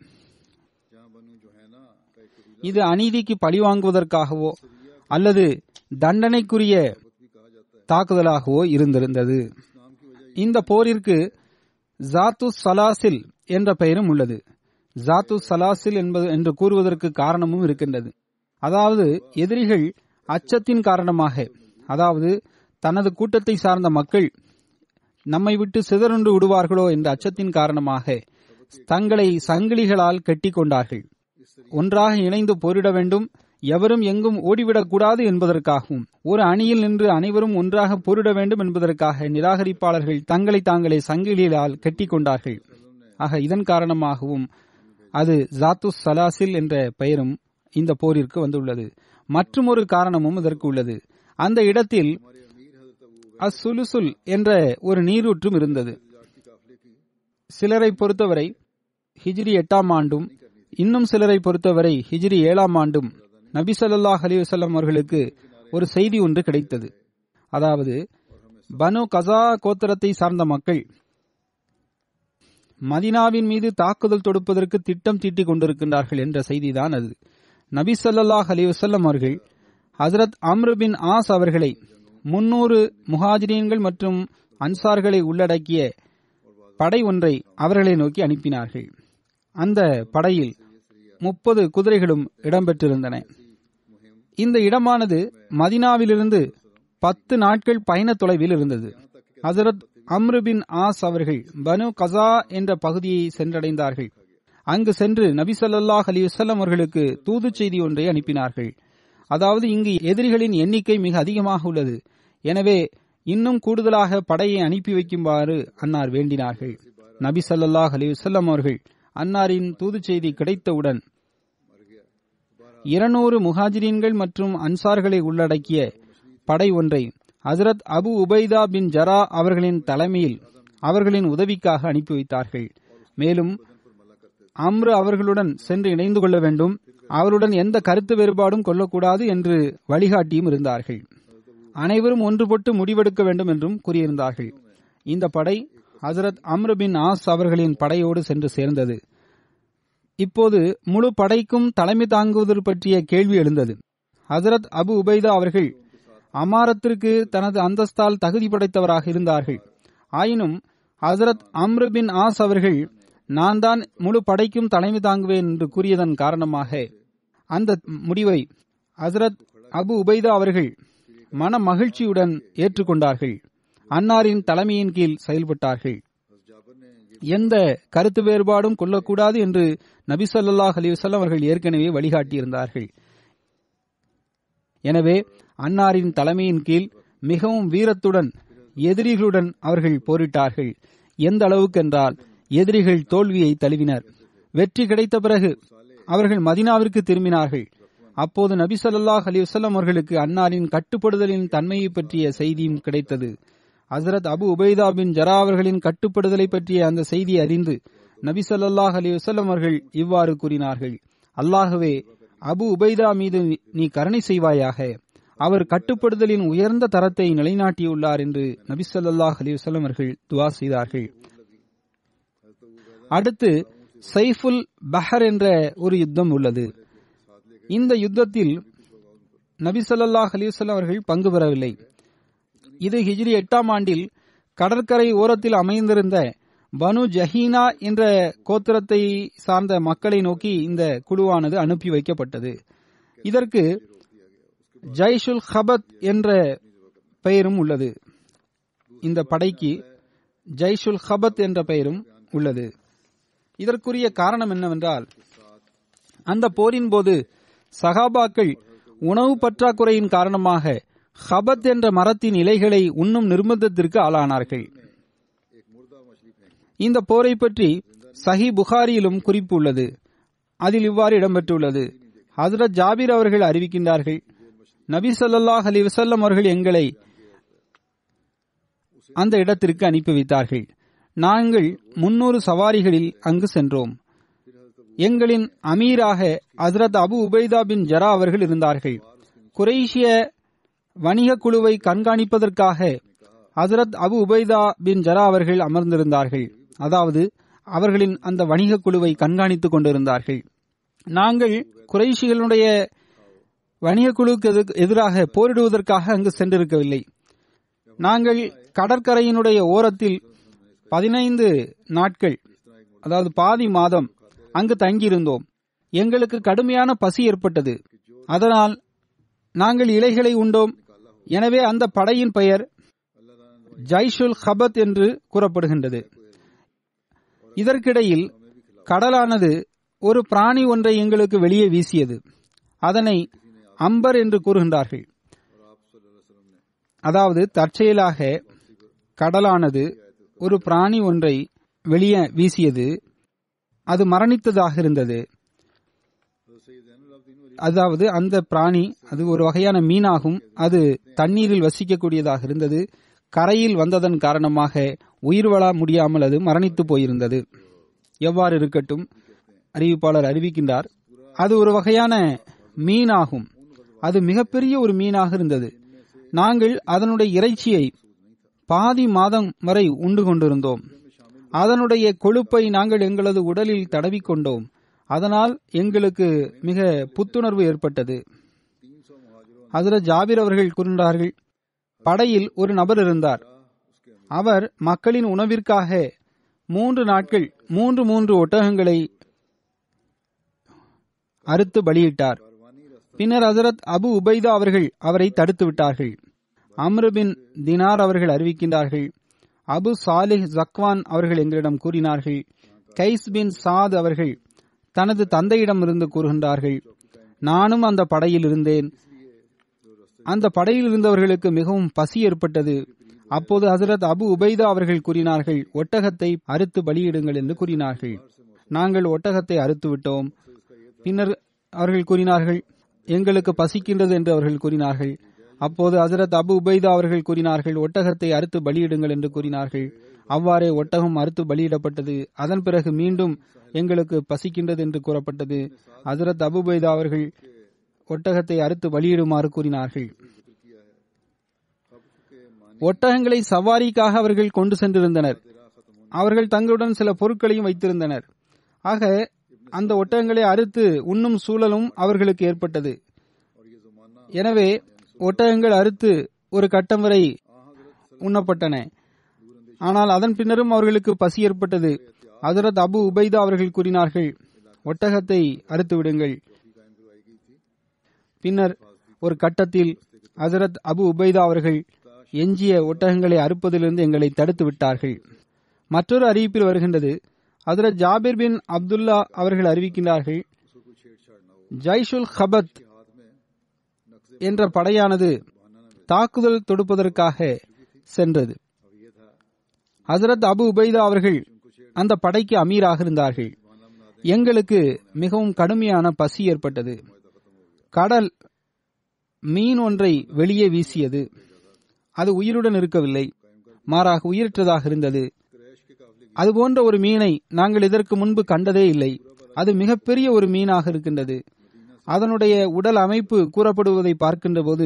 இது அநீதிக்கு பழிவாங்குவதற்காகவோ அல்லது தண்டனைக்குரிய தாக்குதலாகவோ இருந்திருந்தது. இந்த போரிற்கு ஜாத்து சலாசில் என்ற பெயரும் உள்ளது. ஜாத்து சலாசில் என்பது என்று கூறுவதற்கு காரணமும் இருக்கின்றது. அதாவது எதிரிகள் அச்சத்தின் காரணமாக, அதாவது தனது கூட்டத்தை சார்ந்த மக்கள் நம்மை விட்டு சிதறுண்டு விடுவார்களோ என்ற அச்சத்தின் காரணமாக தங்களை சங்கிலிகளால் கட்டிக் கொண்டார்கள். ஒன்றாக இணைந்து போரிட வேண்டும், எவரும் எங்கும் ஓடிவிடக்கூடாது என்பதற்காகவும் ஒரு அணியில் நின்று அனைவரும் ஒன்றாக போரிட வேண்டும் என்பதற்காக நிராகரிப்பாளர்கள் தங்களை தாங்களே சங்கிலிகளால் கட்டிக் கொண்டார்கள். ஆக இதன் காரணமாகவும் அது ஜாத்து சலாசில் என்ற பெயரும் இந்த போரிற்கு வந்துள்ளது. மற்றும் ஒரு காரணமும் இதற்கு உள்ளது. அந்த இடத்தில் அசுலுசுல் என்ற ஒரு நீரூற்றும் இருந்தது. சிலரை பொறுத்தவரை ஹிஜ்ரி எட்டாம் ஆண்டும், இன்னும் சிலரை பொறுத்தவரை ஹிஜ்ரி ஏழாம் ஆண்டும் நபி ஸல்லல்லாஹு அலைஹி வஸல்லம் அவர்களுக்கு ஒரு செய்தி ஒன்று கிடைத்தது. அதாவது பனு கஸா கோத்திரத்தை சார்ந்த மக்கள் மதீனாவின் மீது தாக்குதல் தொடுப்பதற்கு திட்டம் தீட்டிக் கொண்டிருக்கின்றார்கள் என்ற செய்திதான் அது. நபி ஸல்லல்லாஹு அலைஹி வஸல்லம் அவர்கள் ஹசரத் அம்ர் பின் ஆஸ் அவர்களை முன்னூறு முஹாஜிரீன்கள் மற்றும் அன்சார்களை உள்ளடக்கிய படை ஒன்றை அவர்களை நோக்கி அனுப்பினார்கள். அந்த படையில் முப்பது குதிரைகளும் இடம்பெற்றிருந்தன. இந்த இடமானது மதீனாவிலிருந்து பத்து நாட்கள் பயண தொலைவில் இருந்தது. ஹசரத் அம்ர் பின் ஆஸ் அவர்கள் பனு கஸா என்ற பகுதியை சென்றடைந்தார்கள். அங்கு சென்று நபி ஸல்லல்லாஹு அலைஹி வஸல்லம் அவர்களுக்கு தூது செய்தி ஒன்றை அனுப்பினார்கள். அதாவது இங்கு எதிரிகளின் எண்ணிக்கை மிக அதிகமாக உள்ளது, எனவே இன்னும் கூடுதலாக படையை அனுப்பி வைக்குமாறு அன்னார் வேண்டினார்கள். நபி ஸல்லல்லாஹு அலைஹி வஸல்லம் அவர்கள் அன்னாரின் தூது செய்தி கிடைத்தவுடன் இருநூறு முஹாஜிரீன்கள் மற்றும் அன்சார்களை உள்ளடக்கிய படை ஒன்றை ஹசரத் அபு உபைதா பின் ஜரா அவர்களின் தலைமையில் அவர்களின் உதவிக்காக அனுப்பி வைத்தார்கள். மேலும் அம்ரு அவர்களுடன் சென்று இணைந்து கொள்ள வேண்டும், அவருடன் எந்த கருத்து வேறுபாடும் கொள்ளக்கூடாது என்று வழிகாட்டியும் இருந்தார்கள். அனைவரும் ஒன்றுபட்டு முடிவெடுக்க வேண்டும் என்றும் கூறியிருந்தார்கள். இந்த படை ஹசரத் அம்ரு பின் ஆஸ் அவர்களின் படையோடு சென்று சேர்ந்தது. இப்போது முழு படைக்கும் தலைமை தாங்குவது பற்றிய கேள்வி எழுந்தது. ஹசரத் அபு உபைதா அவர்கள் அமாரத்திற்கு தனது அந்தஸ்தால் தகுதி படைத்தவராக இருந்தார்கள். ஆயினும் ஹசரத் அம்ரு பின் ஆஸ் அவர்கள் நான் தான் முழு படைக்கும் தலைமை தாங்குவேன் என்று கூறியதன் காரணமாக அந்த முடிவை ஹசரத் அபு உபைதா அவர்கள் மன மகிழ்ச்சியுடன் ஏற்றுக்கொண்டார்கள். அன்னாரின் தலைமையின் கீழ் செயல்பட்டார்கள். எந்த கருத்து வேறுபாடும் கொள்ளக்கூடாது என்று நபி ஸல்லல்லாஹு அலைஹி வஸல்லம் அவர்கள் ஏற்கனவே வழிகாட்டியிருந்தார்கள். எனவே அன்னாரின் தலைமையின் கீழ் மிகவும் வீரத்துடன் எதிரிகளுடன் அவர்கள் போரிட்டார்கள். எந்த அளவுக்கு என்றால் எதிரிகள் தோல்வியை தழுவினர். வெற்றி கிடைத்த பிறகு அவர்கள் மதீனாவிற்கு திரும்பினார்கள். அப்போது நபி ஸல்லல்லாஹு அலைஹி வஸல்லம் அவர்களுக்கு அன்னாரின் கட்டுப்படுதலின் தன்மையை பற்றிய செய்தியும் கிடைத்தது. ஹசரத் அபு உபைதா பின் ஜரா அவர்களின் கட்டுப்படுதலை பற்றிய அந்த செய்தியை அறிந்து நபி ஸல்லல்லாஹு அலைஹி வஸல்லம் அவர்கள் இவ்வாறு கூறினார்கள்: அல்லாஹ்வே, அபு உபைதா மீது நீ கருணை செய்வாயாக, அவர் கட்டுப்படுதலின் உயர்ந்த தரத்தை நிலைநாட்டியுள்ளார் என்று நபி ஸல்லல்லாஹு அலைஹி வஸல்லம் அவர்கள் துஆ செய்தார்கள். அடுத்து சைஃபுல் பஹர் என்ற ஒரு யுத்தம் உள்ளது. இந்த யுத்தத்தில் நபி ஸல்லல்லாஹு அலைஹி வஸல்லம் அவர்கள் பங்கு பெறவில்லை. இது ஹிஜ்ரி எட்டாம் ஆண்டில் கடற்கரை ஓரத்தில் அமைந்திருந்த பனு ஜஹீனா என்ற கோத்திரத்தை சார்ந்த மக்களை நோக்கி இந்த குழுவானது அனுப்பி வைக்கப்பட்டது. இதற்கு ஜைஷுல் ஹபத் என்ற பெயரும் உள்ளது. இந்த படைக்கு ஜைஷுல் ஹபத் என்ற பெயரும் உள்ளது. இதற்குரிய காரணம் என்னவென்றால், அந்த போரின் போது சஹாபாக்கள் உணவு பற்றாக்குறையின் காரணமாக ஹபத் என்ற மரத்தின் இலைகளை உண்ணும் நிர்பந்தத்திற்கு ஆளானார்கள். இந்த போரை பற்றி சஹி புகாரியிலும் குறிப்பு உள்ளது. அதில் இவ்வாறு இடம்பெற்றுள்ளது: ஹசரத் ஜாபிர் அவர்கள் அறிவிக்கின்றார்கள், நபி ஸல்லல்லாஹு அலைஹி வஸல்லம் அவர்கள் எங்களை அந்த இடத்திற்கு அனுப்பி வைத்தார்கள். நாங்கள் முன்னூறு சவாரிகளில் அங்கு சென்றோம். எங்களின் அமீராக ஹசரத் அபு உபைதா பின் ஜரா அவர்கள் இருந்தார்கள். குறைஷிய வணிக குழுவை கண்காணிப்பதற்காக ஹசரத் அபு உபைதா பின் ஜரா அவர்கள் அமர்ந்திருந்தார்கள். அதாவது அவர்களின் அந்த வணிக குழுவை கண்காணித்துக் கொண்டிருந்தார்கள். நாங்கள் குறைஷிகளுடைய வணிக குழுவுக்கு எதிராக போரிடுவதற்காக அங்கு சென்றிருக்கவில்லை. நாங்கள் கடற்கரையினுடைய ஓரத்தில் பதினைந்து நாட்கள், அதாவது பாதி மாதம் அங்கு தங்கியிருந்தோம். எங்களுக்கு கடுமையான பசி ஏற்பட்டது. அதனால் நாங்கள் இலைகளை உண்டோம். எனவே அந்த படையின் பெயர் ஜைஷுல் ஹபத் என்று கூறப்படுகின்றது. இதற்கிடையில் கடலானது ஒரு பிராணி ஒன்றை எங்களுக்கு வெளியே வீசியது. அதனை அம்பர் என்று கூறுகின்றார்கள். அதாவது தற்செயலாக கடலானது ஒரு பிராணி ஒன்றை வெளியே வீசியது. அது மரணித்ததாக இருந்தது. அதாவது அந்த பிராணி அது ஒரு வகையான மீனாகும். அது தண்ணீரில் வசிக்கக்கூடியதாக இருந்தது. கரையில் வந்ததன் காரணமாக உயிர் வாழ முடியாமல் அது மரணித்து போயிருந்தது. எவ்வாறு இருக்கட்டும், அறிவிப்பாளர் அறிவிக்கின்றார், அது ஒரு வகையான மீனாகும். அது மிகப்பெரிய ஒரு மீனாக இருந்தது. நாங்கள் அதனுடைய இறைச்சியை பாதி மாதம் வரை உண்டு கொண்டிருந்தோம். அதனுடைய கொழுப்பை நாங்கள் எங்களது உடலில் தடவிக்கொண்டோம். அதனால் எங்களுக்கு மிக புத்துணர்வு ஏற்பட்டது. ஹசரத் ஜாபிர் அவர்கள் கூறுகிறார்கள், படையில் ஒரு நபர் இருந்தார். அவர் மக்களின் உணவிற்காக மூன்று நாட்கள் மூன்று மூன்று ஒட்டகங்களை அறுத்து பலியிட்டார். பின்னர் ஹசரத் அபு உபைதா அவர்கள் அவரை தடுத்து விட்டார்கள். அம்ரு பின் தினார் அவர்கள் அறிவிக்கின்றார்கள், அபு சாலிஹ் ஜக்வான் அவர்கள் எங்களிடம் கூறினார்கள், கைஸ் பின் சாத் அவர்கள் தனது தந்தையிடம் இருந்து கூறுகின்றார்கள், நானும் அந்த படையில் இருந்தேன். அந்த படையில் இருந்தவர்களுக்கு மிகவும் பசி ஏற்பட்டது. அப்போது ஹசரத் அபு உபைதா அவர்கள் கூறினார்கள், ஒட்டகத்தை அறுத்து பலியிடுங்கள் என்று கூறினார்கள். நாங்கள் ஒட்டகத்தை அறுத்து விட்டோம். பின்னர் அவர்கள் கூறினார்கள், எங்களுக்கு பசிக்கின்றது என்று அவர்கள் கூறினார்கள். அப்போது ஹசரத் அபு உபைதா அவர்கள் கூறினார்கள், ஒட்டகத்தை அறுத்து பலியிடுங்கள் என்று கூறினார்கள். அவ்வாறே ஒட்டகம் அறுத்து பலியிடப்பட்டது. அதன் பிறகு மீண்டும் எங்களுக்கு பசிக்கின்றது என்று கூறப்பட்டது. ஹசரத் அபு உபைதா அவர்கள் ஒட்டகத்தை அறுத்து பலியிடுமாறு கூறினார்கள். ஒட்டகங்களை சவாரிக்காக அவர்கள் கொண்டு சென்றிருந்தனர். அவர்கள் தங்களுடன் சில பொருட்களையும் வைத்திருந்தனர். ஆக அந்த ஒட்டகங்களை அறுத்து உண்ணும் சூழலும் அவர்களுக்கு ஏற்பட்டது. எனவே ஒட்டகங்கள் அறுத்து ஒரு கட்டம் வரை உண்ணப்பட்டன. ஆனால் அதன் பின்னரும் அவர்களுக்கு பசி ஏற்பட்டது. ஹசரத் அபு உபைதா அவர்கள் கூறினார்கள், ஒட்டகத்தை அறுத்து விடுங்கள். பின்னர் ஒரு கட்டத்தில் ஹசரத் அபு உபைதா அவர்கள் எஞ்சிய ஒட்டகங்களை அறுப்பதிலிருந்து எங்களை தடுத்து விட்டார்கள். மற்றொரு அறிவிப்பில் வருகின்றது, ஹசரத் ஜாபிர் பின் அப்துல்லா அவர்கள் அறிவிக்கின்றார்கள், ஜைஷுல் ஹபத் என்ற படையானது தாக்குதல் தொடுப்பதற்காக சென்றது. ஹசரத் அபு உபைதா அவர்கள் அந்த படைக்கு அமீராக இருந்தார்கள். எங்களுக்கு மிகவும் கடுமையான பசி ஏற்பட்டது. கடல் மீன் ஒன்றை வெளியே வீசியது. அது உயிருடன் இருக்கவில்லை, மாறாக உயிரற்றதாக இருந்தது. அதுபோன்ற ஒரு மீனை நாங்கள் இதற்கு முன்பு கண்டதே இல்லை. அது மிகப்பெரிய ஒரு மீனாக இருக்கின்றது. அதனுடைய உடல் அமைப்பு கூறப்படுவதை பார்க்கின்ற போது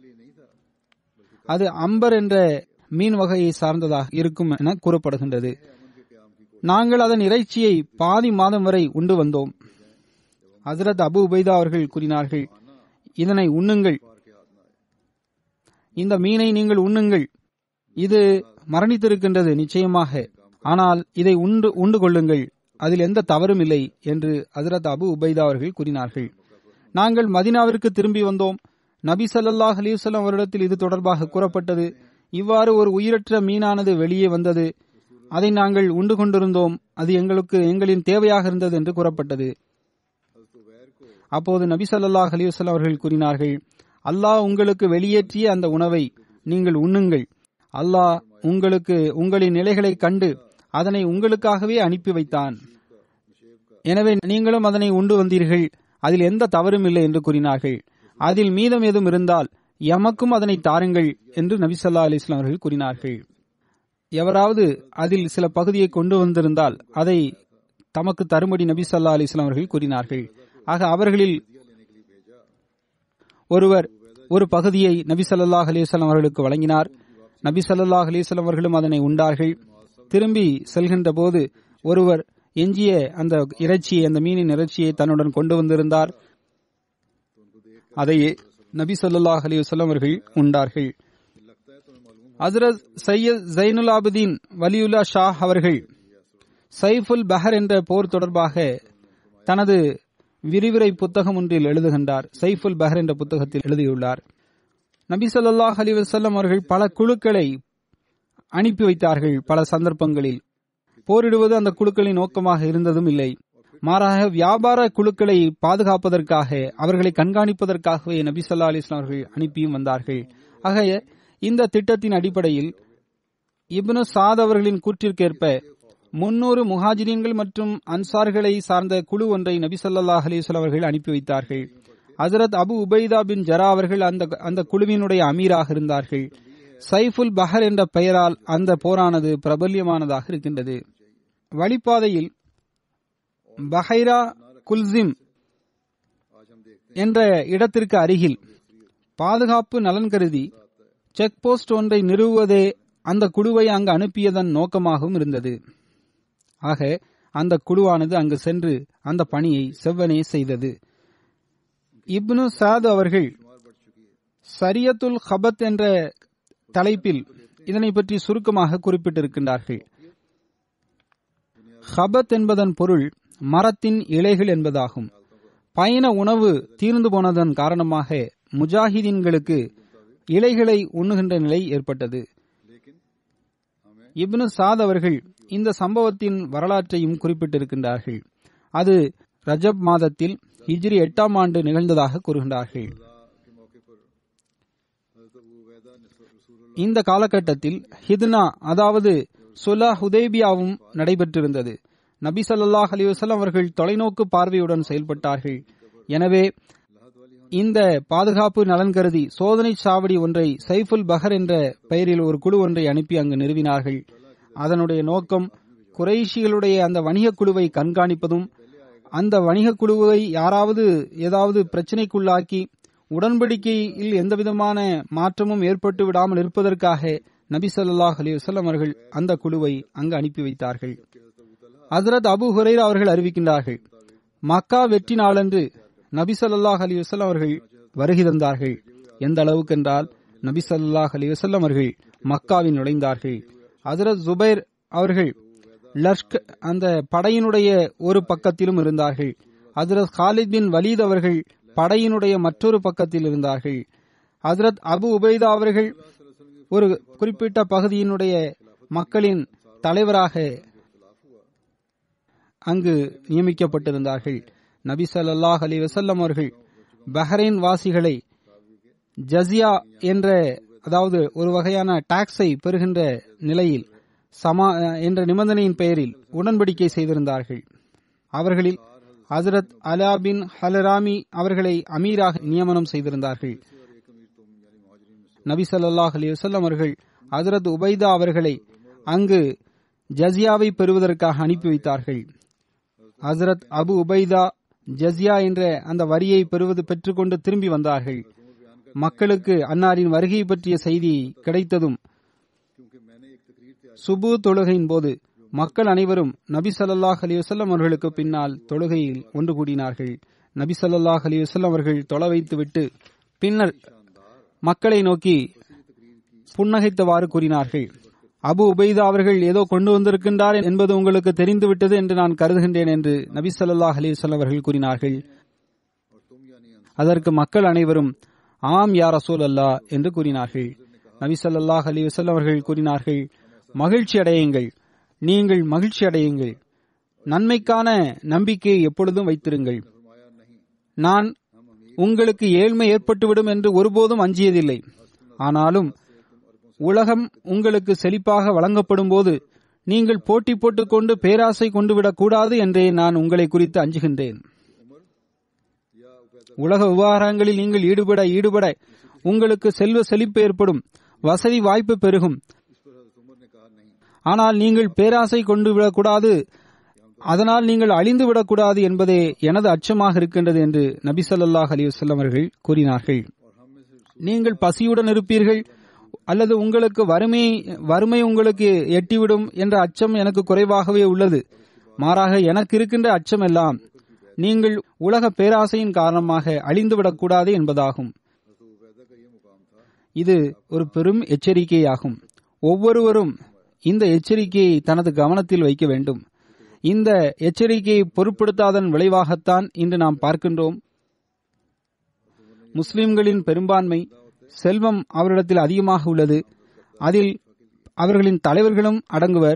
அது அம்பர் என்ற மீன் வகையை சார்ந்ததாக இருக்கும் என கூறப்படுகின்றது. நாங்கள் அதன் இறைச்சியை பாதி மாதம் வரை உண்டு வந்தோம். ஹசரத் அபு உபைதா அவர்கள் கூறினார்கள், இதனை உண்ணுங்கள், இந்த மீனை நீங்கள் உண்ணுங்கள். இது மரணித்திருக்கின்றது நிச்சயமாக, ஆனால் இதை உண்டு உண்டு கொள்ளுங்கள், அதில் எந்த தவறும் இல்லை என்று ஹசரத் அபு உபைதா அவர்கள் கூறினார்கள். நாங்கள் மதீனாவிற்கு திரும்பி வந்தோம். நபி ஸல்லல்லாஹு அலைஹி வஸல்லம் அவரிடத்தில் இது தொடர்பாக கூறப்பட்டது. இவ்வாறு ஒரு உயிரற்ற மீனானது வெளியே வந்தது, அதை நாங்கள் உண்டு கொண்டிருந்தோம், அது எங்களுக்கு எங்களின் தேவையாக இருந்தது என்று கூறப்பட்டது. அப்போது நபி ஸல்லல்லாஹு அலைஹி வஸல்லம் அவர்கள் கூறினார்கள், அல்லாஹ் உங்களுக்கு வெளியேற்றிய அந்த உணவை நீங்கள் உண்ணுங்கள். அல்லாஹ் உங்களுக்கு உங்களின் நிலைகளை கண்டு அதனை உங்களுக்காகவே அனுப்பி வைத்தான். எனவே நீங்களும் அதனை உண்டு வந்தீர்கள், அதில் எந்த தவறும் இல்லை என்று கூறினார்கள். அதில் மீதம் ஏதும் இருந்தால் எமக்கும் அதனை தாருங்கள் என்று நபி ஸல்லல்லாஹு அலைஹி வஸல்லம் அவர்கள் கூறினார்கள். எவராவது அதில் சில பகுதியை கொண்டு வந்திருந்தால் அதை தமக்கு தரும்படி நபி ஸல்லல்லாஹு அலைஹி வஸல்லம் அவர்கள் கூறினார்கள். ஆக அவர்களில் ஒருவர் ஒரு பகுதியை நபி ஸல்லல்லாஹு அலைஹி வஸல்லம் அவர்களுக்கு வழங்கினார். நபி ஸல்லல்லாஹு அலைஹி வஸல்லம் அவர்களும் அதனை உண்டார்கள். திரும்பி செல்கின்ற போது ஒருவர் எஞ்சிய அந்த இறைச்சியை, அந்த மீனின் இறைச்சியை தன்னுடன் கொண்டு வந்திருந்தார். அதையே நபி ஸல்லல்லாஹு அலைஹி வஸல்லம் அவர்கள் உண்டார்கள். ஹஜ்ரத் சையத் ஜைனுல் ஆபிதீன் வலியுல்லா ஷாஹ் அவர்கள் சைஃபுல் பஹர் என்ற போர் தொடர்பாக தனது விரிவுரை புத்தகம் ஒன்றில் எழுதுகின்றார். சைஃபுல் பஹர் என்ற புத்தகத்தில் எழுதியுள்ளார். நபி ஸல்லல்லாஹு அலைஹி வஸல்லம் அவர்கள் பல குழுக்களை அனுப்பி வைத்தார்கள். பல சந்தர்ப்பங்களில் போரிடுவது அந்த குழுக்களின் நோக்கமாக இருந்ததும் இல்லை. மாறாக வியாபார குழுக்களை பாதுகாப்பதற்காக, அவர்களை கண்காணிப்பதற்காகவே நபி ஸல்லல்லாஹு அலைஹி வஸல்லம் அவர்கள் அனுப்பியும் வந்தார்கள். ஆக இந்த திட்டத்தின் அடிப்படையில் இப்னு சாத் அவர்களின் கூற்றிற்கேற்ப முன்னூறு முஹாஜிரீன்கள் மற்றும் அன்சார்களை சார்ந்த குழு ஒன்றை நபி ஸல்லல்லாஹு அலைஹி வஸல்லம் அவர்கள் அனுப்பி வைத்தார்கள். ஹஜ்ரத் அபு உபைதா பின் ஜரா அவர்கள் அந்த அந்த குழுவினுடைய அமீராக இருந்தார்கள். சைஃபுல் பஹர் என்ற பெயரால் அந்த போரானது பிரபல்யமானதாக இருக்கின்றது. வழிப்பாதையில் பஹைரா குல்சிம் என்ற இடத்திற்கு அருகில் பாதுகாப்பு நலன் கருதி செக் போஸ்ட் ஒன்றை நிறுவுவதே அந்த குழுவை அங்கு அனுப்பியதன் நோக்கமாகவும் இருந்தது. ஆக அந்த குழுவானது அங்கு சென்று அந்த பணியை செவ்வனே செய்தது. இப்னு சாத் அவர்கள் சரியத்துல் ஹபத் என்ற தலைப்பில் இதனை பற்றி சுருக்கமாக குறிப்பிட்டிருக்கின்றார்கள். ஹபத் என்பதன் பொருள் மரத்தின் இலைகள் என்பதாகும். பயண உணவு தீர்ந்து போனதன் காரணமாக முஜாஹிதீன்களுக்கு இலைகளை உண்ணுகின்ற நிலை ஏற்பட்டது. இப்னு சாத் அவர்கள் இந்த சம்பவத்தின் வரலாற்றையும் குறிப்பிட்டிருக்கின்றார்கள். அது ரஜப் மாதத்தில் ஹிஜ்ரி எட்டாம் ஆண்டு நிகழ்ந்ததாக கூறுகின்றார்கள். இந்த காலகட்டத்தில் ஹித்னா, அதாவது சுலா ஹுதைபியாவும் நடைபெற்றிருந்தது. நபி ஸல்லல்லாஹு அலைஹி வஸல்லம் அவர்கள் தொலைநோக்கு பார்வையுடன் செயல்பட்டார்கள். எனவே இந்த பாதுகாப்பு நலன் கருதி சோதனை சாவடி ஒன்றை சைஃபுல் பஹர் என்ற பெயரில் ஒரு குழு ஒன்றை அனுப்பி அங்கு நிறுவினார்கள். அதனுடைய நோக்கம் குறைஷிகளுடைய அந்த வணிக குழுவை கண்காணிப்பதும், அந்த வணிக குழுவை யாராவது ஏதாவது பிரச்சினைக்குள்ளாக்கி உடன்படிக்கையில் எந்தவிதமான மாற்றமும் ஏற்பட்டு விடாமல் இருப்பதற்காக நபி ஸல்லல்லாஹு அலைஹி வஸல்லம் அவர்கள் அந்த குழுவை அங்கு அனுப்பி வைத்தார்கள். ஹஜ்ரத் அபூ ஹுரைரா அவர்கள் அறிவிக்கின்றார்கள், மக்கா வெற்றி நாளன்று நபி ஸல்லல்லாஹு அலைஹி வஸல்லம் அவர்கள் வருகை தந்தார்கள். எந்த அளவுக்கு என்றால் நபி ஸல்லல்லாஹு அலைஹி வஸல்லம் அவர்கள் மக்காவில் நுழைந்தார்கள். ஹஜ்ரத் ஜுபைர் அவர்கள் லஷ்க் அந்த படையினுடைய ஒரு பக்கத்திலும் இருந்தார்கள். ஹஜ்ரத் காலித் பின் வலீத் அவர்கள் படையினுடைய மற்றொரு பக்கத்தில் இருந்தார்கள். ஹஜ்ரத் அபு உபைதா அவர்கள் ஒரு குறிப்பிட்ட பகுதியினுடைய மக்களின் தலைவராக அங்கு நியமிக்கப்பட்டிருந்தார்கள். நபி ஸல்லல்லாஹு அலைஹி வஸல்லம் அவர்கள் பஹ்ரைன் வாசிகளை ஜஸியா என்ற அதாவது ஒரு வகையான டாக்ஸை பெறுகின்ற நிலையில் சமா என்ற நிபந்தனையின் பெயரில் உடன்படிக்கை செய்திருந்தார்கள். அவர்களில் ஹஜ்ரத் அலா பின் ஹலராமி அவர்களை அமீராக நியமனம் செய்திருந்தார்கள். நபி ஸல்லல்லாஹு அலைஹி வஸல்லம் அவர்கள் ஹஜ்ரத் உபைதா அவர்களை அங்கு ஜஸியாவை பெறுவதற்காக அனுப்பி வைத்தார்கள். ஹஜ்ரத் அபு உபைதா ஜஸியா என்ற அந்த வரியை பெறுவது பெற்றுக்கொண்டு திரும்பி வந்தார்கள். மக்களுக்கு அன்னாரின் வருகை பற்றிய செய்தி கிடைத்ததும் சுபு தொழுகையின் போது மக்கள் அனைவரும் நபி ஸல்லல்லாஹு அலைஹி வஸல்லம் அவர்களுக்கு பின்னால் தொழுகையில் ஒன்று கூடினார்கள். நபி ஸல்லல்லாஹு அலைஹி வஸல்லம் அவர்கள் தொழ வைத்துவிட்டு பின்னர் மக்களை நோக்கி புன்னகைத்தவாறு கூறினார்கள், அபு உபைதா அவர்கள் ஏதோ கொண்டு வந்திருக்கின்றார் என்பது உங்களுக்கு தெரிந்துவிட்டது என்று நான் கருதுகின்றேன் என்று நபி ஸல்லல்லாஹு அலைஹி வஸல்லம் அவர்கள் கூறினார்கள். அதற்கு மக்கள் அனைவரும் ஆம் யா ரசூல் அல்லாஹ் என்று கூறினார்கள். நபி ஸல்லல்லாஹு அலைஹி வஸல்லம் அவர்கள் கூறினார்கள், மகிழ்ச்சி அடையுங்கள், நீங்கள் மகிழ்ச்சி அடையுங்கள், நன்மைக்கான நம்பிக்கையை எப்பொழுதும் வைத்திருங்கள். நான் உங்களுக்கு ஏழ்மை ஏற்பட்டுவிடும் என்று ஒருபோதும் அஞ்சியதில்லை. ஆனாலும் உலகம் உங்களுக்கு செழிப்பாக வழங்கப்படும் போது நீங்கள் போட்டி போட்டுக்கொண்டு பேராசை கொண்டுவிடக் கூடாது என்றே நான் உங்களை குறித்து அஞ்சுகின்றேன். உலக விவகாரங்களில் நீங்கள் ஈடுபட ஈடுபட உங்களுக்கு செல்வ செழிப்பு ஏற்படும், வசதி வாய்ப்பு பெருகும். ஆனால் நீங்கள் பேராசை கொண்டு விடக்கூடாது, அதனால் நீங்கள் அழிந்து விடக்கூடாது என்பதே எனது அச்சமாக இருக்கின்றது என்று நபி ஸல்லல்லாஹு அலைஹி வஸல்லம் அவர்கள் கூறினார்கள். நீங்கள் பசியுடன் இருப்பீர்கள் அல்லது உங்களுக்கு வறுமை வறுமை உங்களுக்கு எட்டிவிடும் என்ற அச்சம் எனக்கு குறைவாகவே உள்ளது. மாறாக எனக்கு இருக்கின்ற அச்சம் எல்லாம் நீங்கள் உலக பேராசையின் காரணமாக அழிந்துவிடக்கூடாது என்பதாகும். இது ஒரு பெரும் எச்சரிக்கையாகும். ஒவ்வொருவரும் இந்த எச்சரிக்கையை தனது கவனத்தில் வைக்க வேண்டும். இந்த எச்சரிக்கையை பொருட்படுத்தாதன் விளைவாகத்தான் இன்று நாம் பார்க்கின்றோம், முஸ்லிம்களின் பெரும்பான்மை செல்வம் அவரிடத்தில் அதிகமாக உள்ளது. அதில் அவர்களின் தலைவர்களும் அடங்குவர்.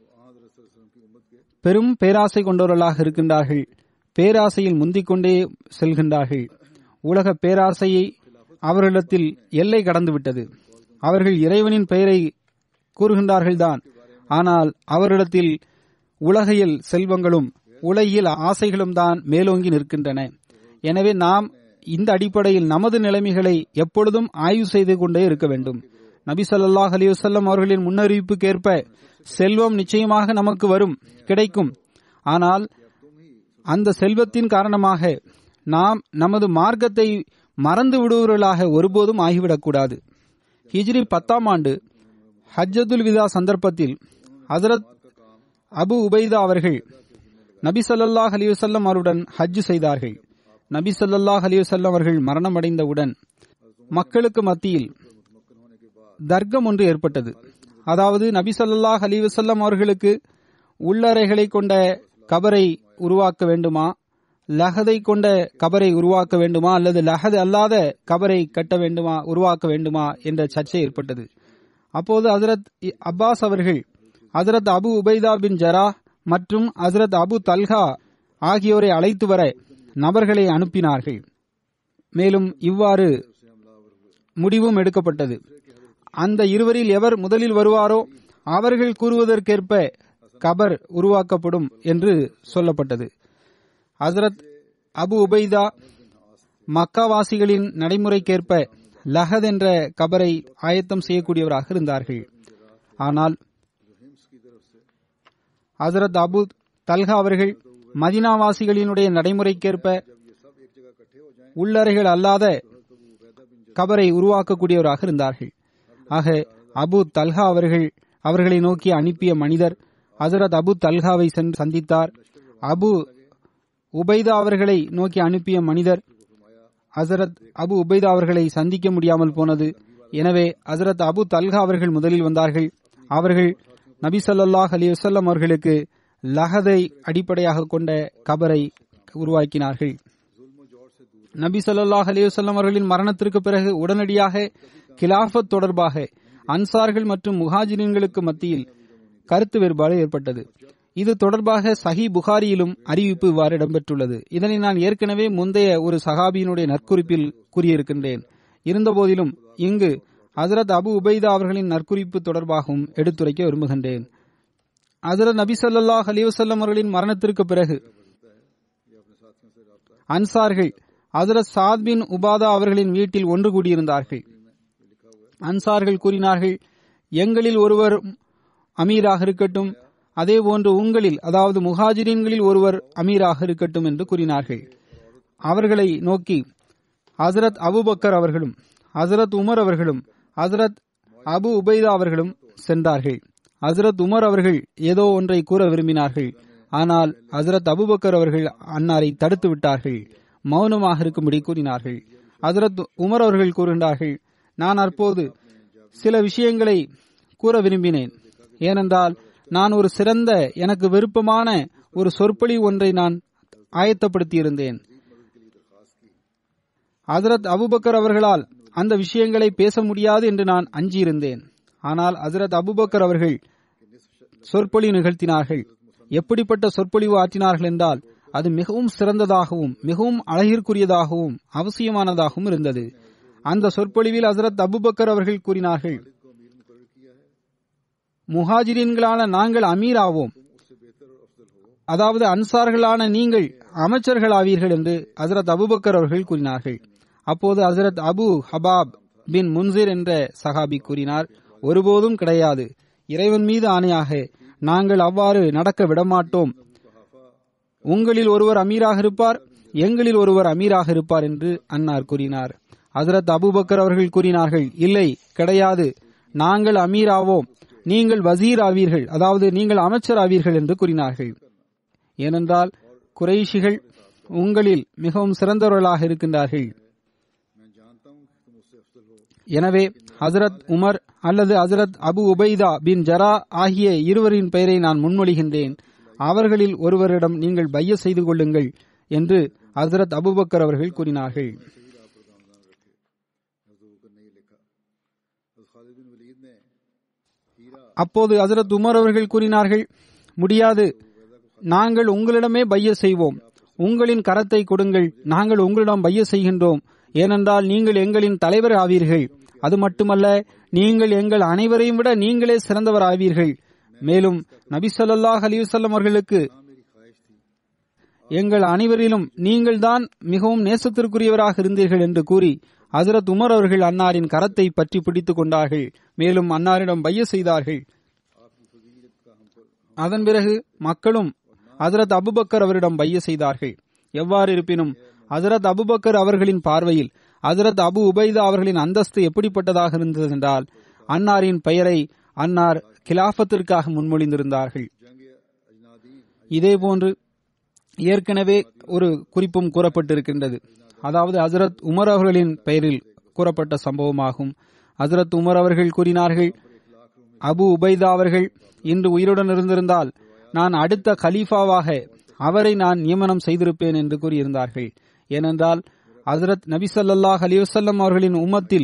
பெரும் பேராசை கொண்டவர்களாக இருக்கின்றார்கள். பேராசையில் முந்திக்கொண்டே செல்கின்றார்கள். உலக பேராசையை அவர்களிடத்தில் எல்லை கடந்துவிட்டது. அவர்கள் இறைவனின் பெயரை கூறுகின்றார்கள்தான், ஆனால் அவரிடத்தில் உலகியல் செல்வங்களும் உலகியல் ஆசைகளும் தான் மேலோங்கி நிற்கின்றன. எனவே நாம் இந்த அடிப்படையில் நமது நிலைமைகளை எப்பொழுதும் ஆய்வு செய்து கொண்டே இருக்க வேண்டும். நபி ஸல்லல்லாஹு அலைஹி வஸல்லம் அவர்களின் முன்னறிவிப்புக்கேற்ப செல்வம் நிச்சயமாக நமக்கு வரும், கிடைக்கும். ஆனால் அந்த செல்வத்தின் காரணமாக நாம் நமது மார்க்கத்தை மறந்து விடுவர்களாக ஒருபோதும் ஆகிவிடக்கூடாது. ஹிஜ்ரி பத்தாம் ஆண்டு ஹஜ்ஜத்துல் விதா சந்தர்ப்பத்தில் ஹஜ்ரத் அபு உபைதா அவர்கள் நபி ஸல்லல்லாஹு அலைஹி வஸல்லம் அவருடன் ஹஜ் செய்தார்கள். நபி ஸல்லல்லாஹு அலைஹி வஸல்லம் அவர்கள் மரணமடைந்தவுடன் மக்களுக்கு மத்தியில் தர்க்கம் ஒன்று ஏற்பட்டது. அதாவது நபி ஸல்லல்லாஹு அலைஹி வஸல்லம் அவர்களுக்கு உள்ளறைகளை கொண்ட கபரை உருவாக்க வேண்டுமா, லஹதை கொண்ட கபரை உருவாக்க வேண்டுமா, அல்லது லஹது அல்லாத கபரை கட்ட வேண்டுமா, உருவாக்க வேண்டுமா என்ற சர்ச்சை ஏற்பட்டது. அப்போது ஹஜ்ரத் அப்பாஸ் அவர்கள் ஹஜ்ரத் அபு உபைதா பின் ஜராஹ் மற்றும் ஹஜ்ரத் அபு தல்ஹா ஆகியோரை அழைத்து வர நபர்களை அனுப்பினார்கள். மேலும் இவ்வாறு முடிவும் எடுக்கப்பட்டது. அந்த இருவரில் எவர் முதலில் வருவாரோ அவர்கள் கூறுவதற்கேற்ப கபர் உருவாக்கப்படும் என்று சொல்லப்பட்டது. ஹஜ்ரத் அபு உபைதா மக்காவாசிகளின் நடைமுறைக்கேற்ப லஹத் என்ற கபரை ஆயத்தம் செய்யக்கூடியவராக இருந்தார்கள். ஆனால் ஹசரத் அபு தல்ஹா அவர்கள் மதினாவாசிகளினுடைய நடைமுறைக்கேற்ப உள்ளறைகள் அல்லாத கபரை உருவாக்கக்கூடியவராக இருந்தார்கள். ஆக அபு தல்ஹா அவர்கள் அவர்களை நோக்கி அனுப்பிய மனிதர் ஹசரத் அபு தல்ஹாவை சந்தித்தார். அபு உபைதா அவர்களை நோக்கி அனுப்பிய மனிதர் ஹசரத் அபு உபைதா அவர்களை சந்திக்க முடியாமல் போனது. எனவே ஹசரத் அபு தல்ஹா அவர்கள் முதலில் வந்தார்கள். அவர்கள் நபி ஸல்லல்லாஹு அலைஹி வஸல்லம் அவர்களுக்கு லஹதை அடிப்படையாக கொண்ட கபரை உருவாக்கினார்கள். நபி ஸல்லல்லாஹு அலைஹி வஸல்லம் அவர்களின் மரணத்திற்கு பிறகு உடனடியாக கிலாஃபத் தொடர்பாக அன்சார்கள் மற்றும் முஹாஜிரின்களுக்கு மத்தியில் கருத்து வேறுபாடு ஏற்பட்டது. இது தொடர்பாக சஹி புகாரியிலும் அறிவிப்பு இவ்வாறு இடம்பெற்றுள்ளது. இதனை நான் ஏற்கனவே முந்தைய ஒரு சஹாபியினுடைய நற்குறிப்பில் கூறியிருக்கின்றேன். இருந்தபோதிலும் இங்கு ஹசரத் அபு உபைதா அவர்களின் நற்குறிப்பு தொடர்பாகவும் எடுத்துரைக்க விரும்புகின்றேன். ஹசரத் நபி ஸல்லல்லாஹு அலைஹி வஸல்லம் அவர்களின் மரணத்திற்கு பிறகு அன்சார்கள் ஹசரத் சாத் பின் உபாதா அவர்களின் வீட்டில் ஒன்று கூடியிருந்தார்கள். அன்சார்கள் கூறினார்கள், எங்களில் ஒருவர் அமீராக இருக்கட்டும், அதே போன்று உங்களில் அதாவது முஹாஜிரின்களில் ஒருவர் அமீராக இருக்கட்டும் என்று கூறினார்கள். அவர்களை நோக்கி ஹசரத் அபுபக்கர் அவர்களும் ஹசரத் உமர் அவர்களும் ஹசரத் அபு உபைதா அவர்களும் சென்றார்கள். ஹசரத் உமர் அவர்கள் ஏதோ ஒன்றை கூற விரும்பினார்கள். ஆனால் ஹசரத் அபுபக்கர் அவர்கள் அன்னாரை தடுத்து விட்டார்கள். மௌனமாக இருக்கும்படி கூறினார்கள். ஹசரத் உமர் அவர்கள் கூறுகின்றார்கள், நான் அப்போது சில விஷயங்களை கூற விரும்பினேன். ஏனென்றால் நான் ஒரு சிறந்த எனக்கு விருப்பமான ஒரு சொற்பொழிவு ஒன்றை நான் ஆயத்தப்படுத்தியிருந்தேன். ஹசரத் அபுபக்கர் அவர்களால் அந்த விஷயங்களை பேச முடியாது என்று நான் அஞ்சியிருந்தேன். ஆனால் ஹசரத் அபுபக்கர் அவர்கள் சொற்பொழிவு நிகழ்த்தினார்கள். எப்படிப்பட்ட சொற்பொழிவு ஆற்றினார்கள் என்றால் அது மிகவும் சிறந்ததாகவும் மிகவும் அழகிற்குரியதாகவும் அவசியமானதாகவும் இருந்தது. அந்த சொற்பொழிவில் ஹசரத் அபுபக்கர் அவர்கள் கூறினார்கள், முஹாஜிரின்களான நாங்கள் அமீர் ஆவோம், அதாவது அன்சார்களான நீங்கள் அமைச்சர்கள் ஆவீர்கள் என்று ஹசரத் அபுபக்கர் அவர்கள் கூறினார்கள். அப்போது ஹசரத் அபு ஹபாப் பின் முன்சிர் என்ற சஹாபி கூறினார், ஒருபோதும் கிடையாது, இறைவன் மீது ஆணையாக நாங்கள் அவ்வாறு நடக்க விடமாட்டோம். உங்களில் ஒருவர் அமீராக இருப்பார், எங்களில் ஒருவர் அமீராக இருப்பார் என்று அன்னார் கூறினார். ஹசரத் அபுபக்கர் அவர்கள் கூறினார்கள், இல்லை கிடையாது, நாங்கள் அமீர் ஆவோம், நீங்கள் வசீர் ஆவீர்கள், அதாவது நீங்கள் அமைச்சர் ஆவீர்கள் என்று கூறினார்கள். ஏனென்றால் குறைஷிகள் உங்களில் மிகவும் சிறந்தவர்களாக இருக்கின்றார்கள். எனவே ஹசரத் உமர் அல்லது ஹசரத் அபு உபைதா பின் ஜரா ஆகிய இருவரின் பெயரை நான் முன்மொழிகின்றேன். அவர்களில் ஒருவரிடம் நீங்கள் பைய செய்து கொள்ளுங்கள் என்று ஹசரத் அபுபக்கர் அவர்கள் கூறினார்கள். அப்போது ஹசரத் உமர் அவர்கள் கூறினார்கள், முடியாது, நாங்கள் உங்களிடமே பைய செய்வோம், உங்களின் கரத்தை கொடுங்கள், நாங்கள் உங்களிடம் பைய செய்கின்றோம். ஏனென்றால் நீங்கள் எங்களின் தலைவர் ஆவீர்கள். அது மட்டுமல்ல, நீங்கள் எங்கள் அனைவரையும் விட நீங்களே சிறந்தவர் ஆவீர்கள். மேலும் நபி ஸல்லல்லாஹு அலைஹி வஸல்லம் அவர்களுக்கு எங்கள் அனைவரிலும் நீங்கள் தான் மிகவும் நேசத்திற்குரியவராக இருந்தீர்கள் என்று கூறி ஹசரத் உமர் அவர்கள் அன்னாரின் கரத்தை பற்றி பிடித்துக் கொண்டார்கள். மேலும் அன்னாரிடம் பைய செய்தார்கள். அதன் பிறகு மக்களும் ஹசரத் அபுபக்கர் அவரிடம் பைய செய்தார்கள். எவ்வாறு இருப்பினும் ஹசரத் அபுபக்கர் அவர்களின் பார்வையில் ஹசரத் அபு உபைதா அவர்களின் அந்தஸ்து எப்படிப்பட்டதாக இருந்தது என்றால், அன்னாரின் பெயரை அன்னார் கிலாபத்திற்காக முன்மொழிந்திருந்தார்கள். இதேபோன்று ஏற்கனவே ஒரு குறிப்பும் கூறப்பட்டிருக்கின்றது. அதாவது ஹசரத் உமர் அவர்களின் பெயரில் கூறப்பட்ட சம்பவமாகும். ஹசரத் உமர் அவர்கள் கூறினார்கள், அபு உபைதா அவர்கள் இன்று உயிருடன் இருந்திருந்தால் நான் அடுத்த கலீஃபாவாக அவரை நான் நியமனம் செய்திருப்பேன் என்று கூறியிருந்தார்கள். ஏனென்றால் ஹசரத் நபி ஸல்லல்லாஹு அலைஹி வஸல்லம் அவர்களின் உம்மத்தில்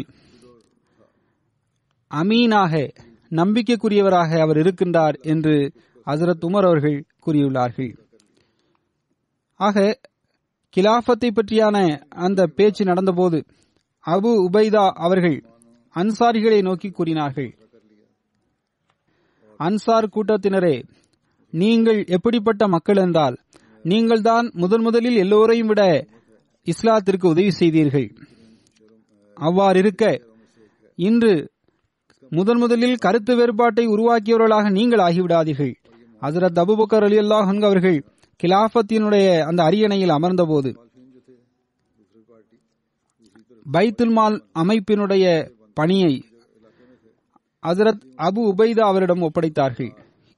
அமீனாக நம்பிக்கைக்குரியவராக அவர் இருக்கின்றார் என்று ஹசரத் உமர் அவர்கள் கூறியுள்ளார்கள். ஆக கிலாஃபத்தை பற்றியான அந்த பேச்சு நடந்தபோது அபு உபைதா அவர்கள் அன்சாரிகளை நோக்கி கூறினார்கள், அன்சார் கூட்டத்தினரே, நீங்கள் எப்படிப்பட்ட மக்கள் என்றால், நீங்கள் தான் முதன் முதலில் எல்லோரையும் விட இஸ்லாத்திற்கு உதவி செய்தீர்கள். அவ்வாறிருக்க இன்று முதன் முதலில் கருத்து வேறுபாட்டை உருவாக்கியவர்களாக நீங்கள் ஆகிவிடாதீர்கள். ஹஜ்ரத் அபூபக்கர் ரலியல்லாஹு அன்ஹு அவர்கள் கிலாஃபத்தினுடைய அந்த அரியணையில் அமர்ந்தபோது பைத்துல் மால் அமைப்பினுடைய பணியை ஹஜ்ரத் அபு உபைதா அவரிடம் ஒப்படைத்தார்கள்.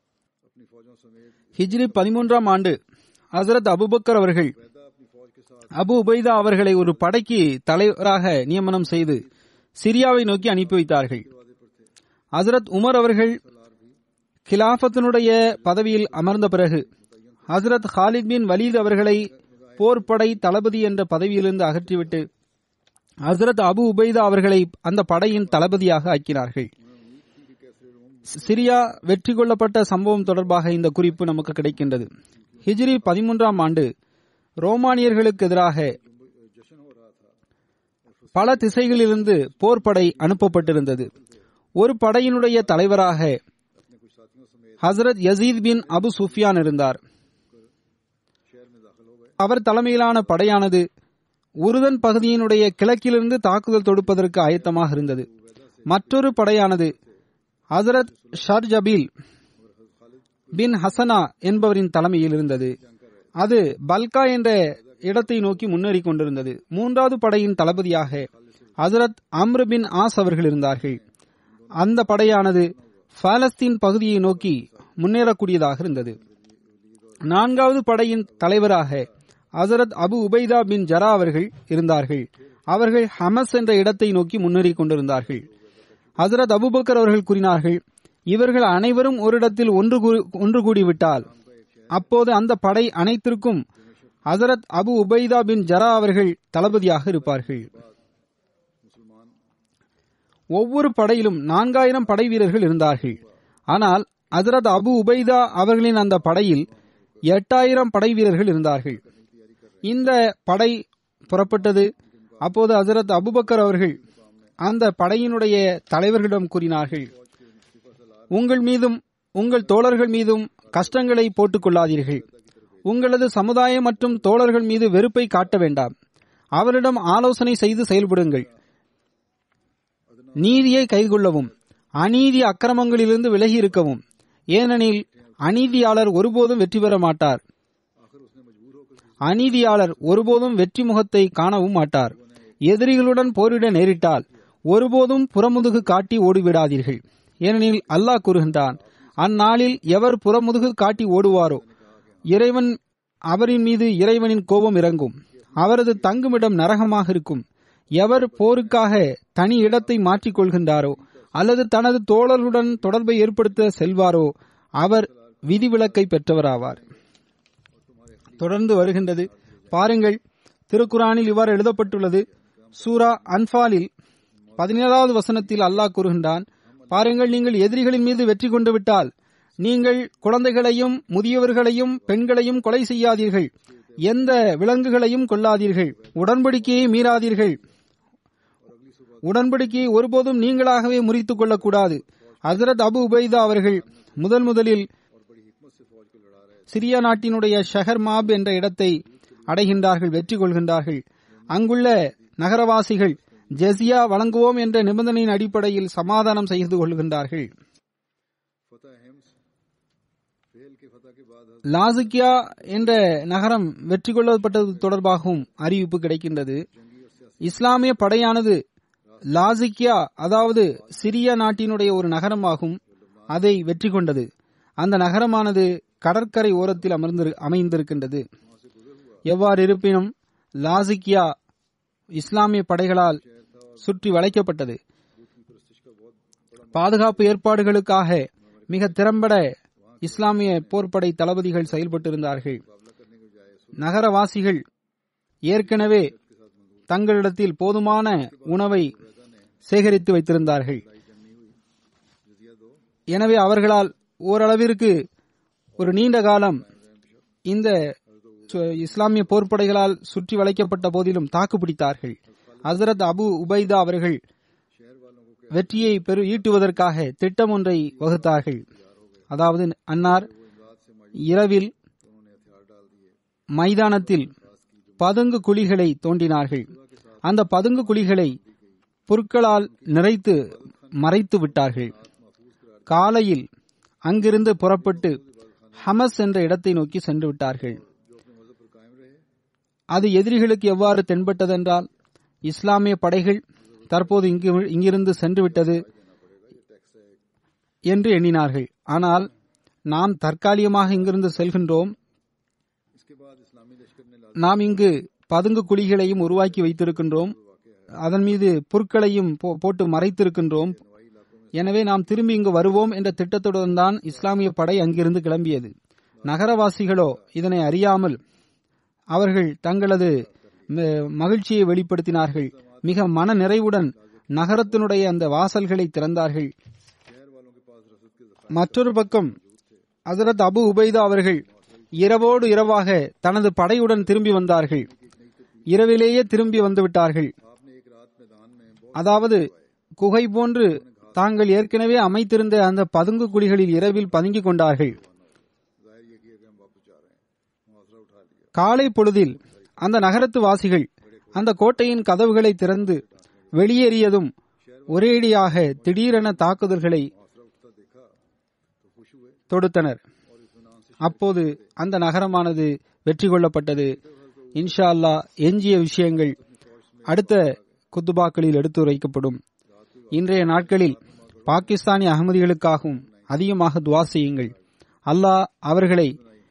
ஹிஜ்ரி பதிமூன்றாம் ஆண்டு ஹஜ்ரத் அபூபக்கர் அவர்கள் அபு உபைதா அவர்களை ஒரு படைக்கு தலைவராக நியமனம் செய்து சிரியாவை நோக்கி அனுப்பி வைத்தார்கள். ஹஜ்ரத் உமர் அவர்கள் கிலாஃபத்தினுடைய பதவியில் அமர்ந்த பிறகு ஹஜ்ரத் ஹாலித் பின் வலீத் அவர்களை போர்படை தளபதி என்ற பதவியிலிருந்து அகற்றிவிட்டு ஹஜ்ரத் அபு உபைதா அவர்களை அந்த படையின் தளபதியாக ஆக்கினார்கள். சிரியா வெற்றி கொள்ளப்பட்ட சம்பவம் தொடர்பாக இந்த குறிப்பு நமக்கு கிடைக்கின்றது. ஹிஜ்ரி பதிமூன்றாம் ஆண்டு ரோமானியர்களுக்கு எதிராக பல திசைகளிலிருந்து போர்படை அனுப்பப்பட்டிருந்தது. ஒரு படையினுடைய தலைவராக ஹசரத் யசீத் பின் அபு சுஃபியான் இருந்தார். அவர் தலைமையிலான படையானது உருதன் பகுதியினுடைய கிழக்கிலிருந்து தாக்குதல் தொடுப்பதற்கு ஆயத்தமாக இருந்தது. மற்றொரு படையானது ஹசரத் ஷர்ஜபீல் பின் ஹசனா என்பவரின் தலைமையில் இருந்தது. அது பல்கா என்ற இடத்தை நோக்கி முன்னேறி கொண்டிருந்தது. மூன்றாவது படையின் தளபதியாக ஹசரத் அம்ர் பின் ஆஸ் அவர்கள் இருந்தார்கள். அந்த படையானது பாலஸ்தீன் பகுதியை நோக்கி முன்னேறக்கூடியதாக இருந்தது. நான்காவது படையின் தலைவராக ஹசரத் அபு உபைதா பின் ஜரா அவர்கள் இருந்தார்கள். அவர்கள் ஹமஸ் என்ற இடத்தை நோக்கி முன்னேறி கொண்டிருந்தார்கள். ஹசரத் அபூபக்கர் அவர்கள் கூறினார்கள், இவர்கள் அனைவரும் ஒரு இடத்தில் ஒன்று கூடிவிட்டால் அப்போது அந்த படை அனைத்திற்கும் ஹசரத் அபு உபைதா பின் ஜரா அவர்கள் தளபதியாக இருப்பார்கள். ஒவ்வொரு படையிலும் நான்காயிரம் படை வீரர்கள் இருந்தார்கள். ஆனால் ஹசரத் அபு உபைதா அவர்களின் அந்த படையில் எட்டாயிரம் படை வீரர்கள் இருந்தார்கள். இந்த படை புறப்பட்டது. அப்போது ஹசரத் அபூபக்கர் அவர்கள் அந்த படையினுடைய தலைவர்களிடம் கூறினார்கள், உங்கள் மீதும் உங்கள் தோழர்கள் மீதும் கஷ்டங்களை போட்டுக் கொள்ளாதீர்கள். உங்களது சமுதாயம் மற்றும் தோழர்கள் மீது வெறுப்பை காட்ட வேண்டாம். அவரிடம் ஆலோசனை செய்து செயல்படுங்கள். நீதியை கைகொள்ளவும் அநீதி அக்கிரமங்களிலிருந்து விலகி இருக்கவும். ஏனெனில் அநீதியாளர் ஒருபோதும் வெற்றி பெற மாட்டார். அநீதியாளர் ஒருபோதும் வெற்றி முகத்தை காணவும் மாட்டார். எதிரிகளுடன் போரிட நேரிட்டால் ஒருபோதும் புறமுதுகு காட்டி ஓடிவிடாதீர்கள். ஏனெனில் அல்லாஹ் கூறுகின்றான், அந்நாளில் எவர் புறமுதுகு காட்டி ஓடுவாரோ இறைவன் அவரின் மீது இறைவனின் கோபம் இறங்கும். அவரது தங்குமிடம் நரகமாக இருக்கும். எவர் போருக்காக தனி இடத்தை மாற்றிக் கொள்கின்றாரோ அல்லது தனது தோழர்களுடன் தொடர்பை ஏற்படுத்த செல்வாரோ அவர் விதிவிலக்கை பெற்றவராவார். தொடர்ந்து வருகின்றது. பாருங்கள், திருக்குரானில் இவ்வாறு எழுதப்பட்டுள்ளது. சூரா அன்பாலில் பதினேழாவது வசனத்தில் அல்லாஹ் கூறுகின்றான், பாருங்கள், நீங்கள் எதிரிகளின் மீது வெற்றி கொண்டு விட்டால் நீங்கள் குழந்தைகளையும் முதியவர்களையும் பெண்களையும் கொலை செய்யாதீர்கள். எந்த விலங்குகளையும் கொல்லாதீர்கள். உடன்படிக்கையை மீறாதீர்கள். உடன்படிக்கையை ஒருபோதும் நீங்களாகவே முறித்துக் கொள்ளக்கூடாது. ஹசரத் அபு உபைதா அவர்கள் முதல் முதலில் சிரியா நாட்டினுடைய ஷஹர் மாப் என்ற இடத்தை அடைகின்றார்கள், வெற்றி கொள்கின்றார்கள். அங்குள்ள நகரவாசிகள் ஜெசியா வழங்குவோம் என்ற நிபந்தனையின் அடிப்படையில் சமாதானம் செய்து கொள்கின்றார்கள். லாசிக்கியா என்ற நகரம் வெற்றி கொள்ளப்பட்டது தொடர்பாகவும் அறிவிப்பு கிடைக்கின்றது. இஸ்லாமிய படையானது லாசிக்கியா, அதாவது சிரியா நாட்டினுடைய ஒரு நகரமாகும், அதை வெற்றி கொண்டது. அந்த நகரமானது கடற்கரை ஓரத்தில் அமர்ந்து அமைந்திருக்கின்றது. எவ்வாறு இருப்பினும் லாசிக்கியா இஸ்லாமிய படைகளால் சுற்றி வளைக்கப்பட்டது. பாதுகாப்பு ஏற்பாடுகளுக்காக மிக திறம்பட இஸ்லாமிய போர்படை தளபதிகள் செயல்பட்டிருந்தார்கள். நகரவாசிகள் ஏற்கனவே தங்களிடத்தில் போதுமான உணவை சேகரித்து வைத்திருந்தார்கள். எனவே அவர்களால் ஓரளவிற்கு ஒரு நீண்ட காலம் இந்த இஸ்லாமிய போர்ப்படைகளால் சுற்றி வளைக்கப்பட்ட போதிலும் தாக்குப்பிடித்தார்கள். ஹசரத் அபு உபைதா அவர்கள் வெற்றியை பெரு ஈட்டுவதற்காக திட்டம் ஒன்றை வகுத்தார்கள். அதாவது, அன்னார் இரவில் மைதானத்தில் பதுங்கு குழிகளை தோண்டினார்கள். அந்த பதுங்கு குழிகளை புற்களால் நிறைத்து மறைத்து விட்டார்கள். காலையில் அங்கிருந்து புறப்பட்டு ஹமஸ் என்ற இடத்தை நோக்கி சென்று விட்டார்கள். அது எதிரிகளுக்கு எவ்வாறு தென்பட்டதென்றால், இஸ்லாமிய படைகள் தற்போது இங்கு இங்கிருந்து சென்று விட்டது என்று எண்ணினார்கள். ஆனால் நாம் தற்காலிகமாக இங்கிருந்து செல்கின்றோம், நாம் இங்கு பதுங்கு குழிகளையும் உருவாக்கி வைத்திருக்கின்றோம், அதன் மீது புற்களையும் போட்டு மறைத்திருக்கின்றோம், எனவே நாம் திரும்பி இங்கு வருவோம் என்ற திட்டத்துடன் தான் இஸ்லாமிய படை அங்கிருந்து கிளம்பியது. நகரவாசிகளோ இதனை அறியாமல் அவர்கள் தங்களது மகிழ்ச்சியை வெளிப்படுத்தினார்கள். மிக மன நிறைவுடன் நகரத்தினுடைய அந்த வாசல்களை திறந்தார்கள். மற்றொரு பக்கம் ஹசரத் அபு உபைதா அவர்கள் இரவோடு இரவாக தனது படையுடன் திரும்பி வந்தார்கள். இரவிலேயே திரும்பி வந்துவிட்டார்கள். அதாவது குகை போன்று தாங்கள் ஏற்கனவே அமைத்திருந்த அந்த பதுங்கு குழிகளில் இரவில் பதுங்கிக் கொண்டார்கள். காலை பொழுதில் அந்த நகரத்து வாசிகள் அந்த கோட்டையின் கதவுகளை திறந்து வெளியேறியதும் ஒரேடியாக திடீரென தாக்குதல்களை தொடுத்தனர். அப்போது அந்த நகரமானது வெற்றி கொள்ளப்பட்டது. இன்ஷா அல்லாஹ் எஞ்சிய விஷயங்கள் அடுத்த குத்துபாக்களில் எடுத்துரைக்கப்படும். இன்றைய நாட்களில் பாகிஸ்தானிய அகமதிகளுக்காகவும் அதிகமாக துவா செய்யுங்கள். அல்லாஹ் அவர்களை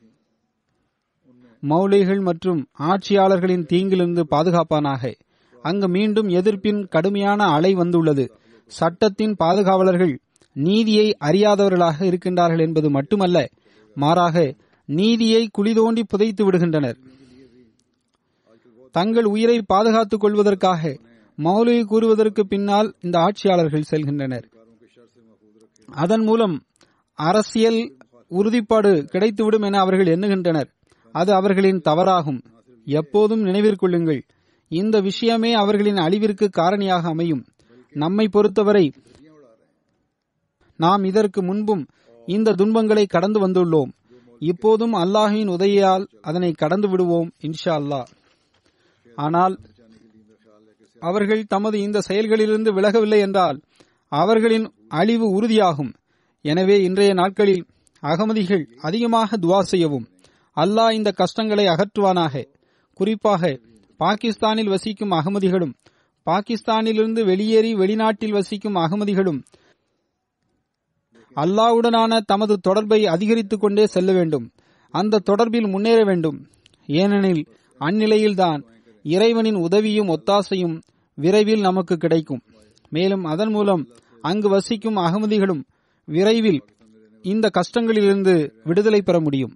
மௌலிகள் மற்றும் ஆட்சியாளர்களின் தீங்கிலிருந்து பாதுகாப்பானாக. அங்கு மீண்டும் எதிர்ப்பின் கடுமையான அலை வந்துள்ளது. சட்டத்தின் பாதுகாவலர்கள் நீதியை அறியாதவர்களாக இருக்கின்றார்கள் என்பது மட்டுமல்ல, மாறாக நீதியை குழி தோண்டி புதைத்து விடுகின்றனர். தங்கள் உயிரை பாதுகாத்துக் கொள்வதற்காக மௌலியை கூறுவதற்கு பின்னால் இந்த ஆட்சியாளர்கள் செல்கின்றனர். அதன் மூலம் அரசியல் உறுதிப்பாடு கிடைத்துவிடும் என அவர்கள் எண்ணுகின்றனர். அது அவர்களின் தவறாகும். எப்போதும் நினைவிற்கொள்ளுங்கள், இந்த விஷயமே அவர்களின் அழிவிற்கு காரணியாக அமையும். நம்மை பொறுத்தவரை நாம் இதற்கு முன்பும் இந்த துன்பங்களை கடந்து வந்துள்ளோம். இப்போதும் அல்லாஹ்வின் உதவியால் அதனை கடந்து விடுவோம் இன்ஷா அல்லாஹ். ஆனால் அவர்கள் தமது இந்த செயல்களிலிருந்து விலகவில்லை என்றால் அவர்களின் அழிவு உறுதியாகும். எனவே இன்றைய நாட்களில் அகமதிகள் அதிகமாக துவா செய்யவும். அல்லாஹ் இந்த கஷ்டங்களை அகற்றுவானாக. குறிப்பாக பாகிஸ்தானில் வசிக்கும் அகமதிகளும் பாகிஸ்தானிலிருந்து வெளியேறி வெளிநாட்டில் வசிக்கும் அகமதிகளும் அல்லாஹ்வுடனான தமது தொடர்பை அதிகரித்துக் கொண்டே செல்ல வேண்டும். அந்த தொடர்பில் முன்னேற வேண்டும். ஏனெனில் அந்நிலையில்தான் இறைவனின் உதவியும் ஒத்தாசையும் விரைவில் நமக்கு கிடைக்கும். மேலும் அதன் மூலம் அங்கு வசிக்கும் அகமதிகளும் விரைவில் இந்த கஷ்டங்களிலிருந்து விடுதலை பெற முடியும்.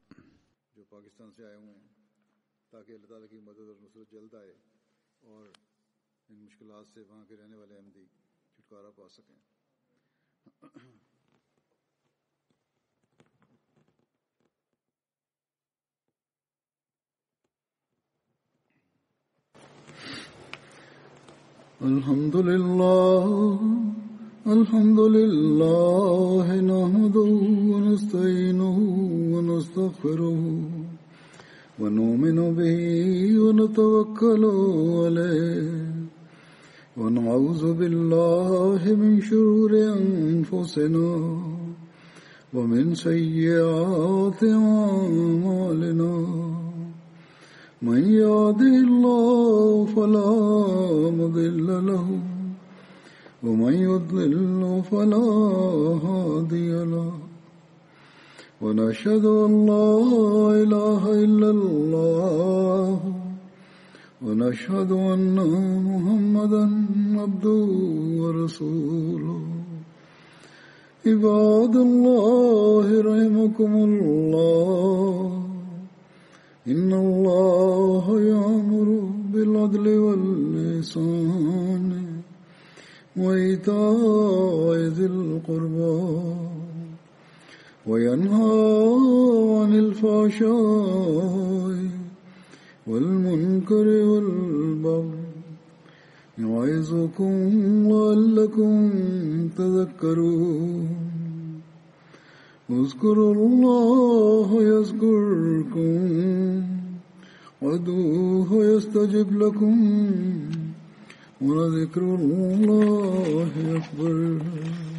Alhamdulillah, alhamdulillah, nahmaduhu wa nasta'inuhu wa nastaghfiruhu wa nu'minu bihi wa natawakkalu alayhi wa na'udhu billahi min shururi anfusina wa min sayyiati a'malina. من يهده الله فلا مضل له ومن يضلل فلا هادي له ونشهد أن لا إله إلا الله ونشهد أن محمدا عبده ورسوله. عباد الله رحمكم الله، إن الله يأمر بالعدل والإحسان وإيتاء ذي القربى وينهى عن الفحشاء والمنكر والبغي يعظكم لعلكم تذكرون. اذكروا الله يذكركم ادعوه يستجب لكم ولذكر الله أكبر.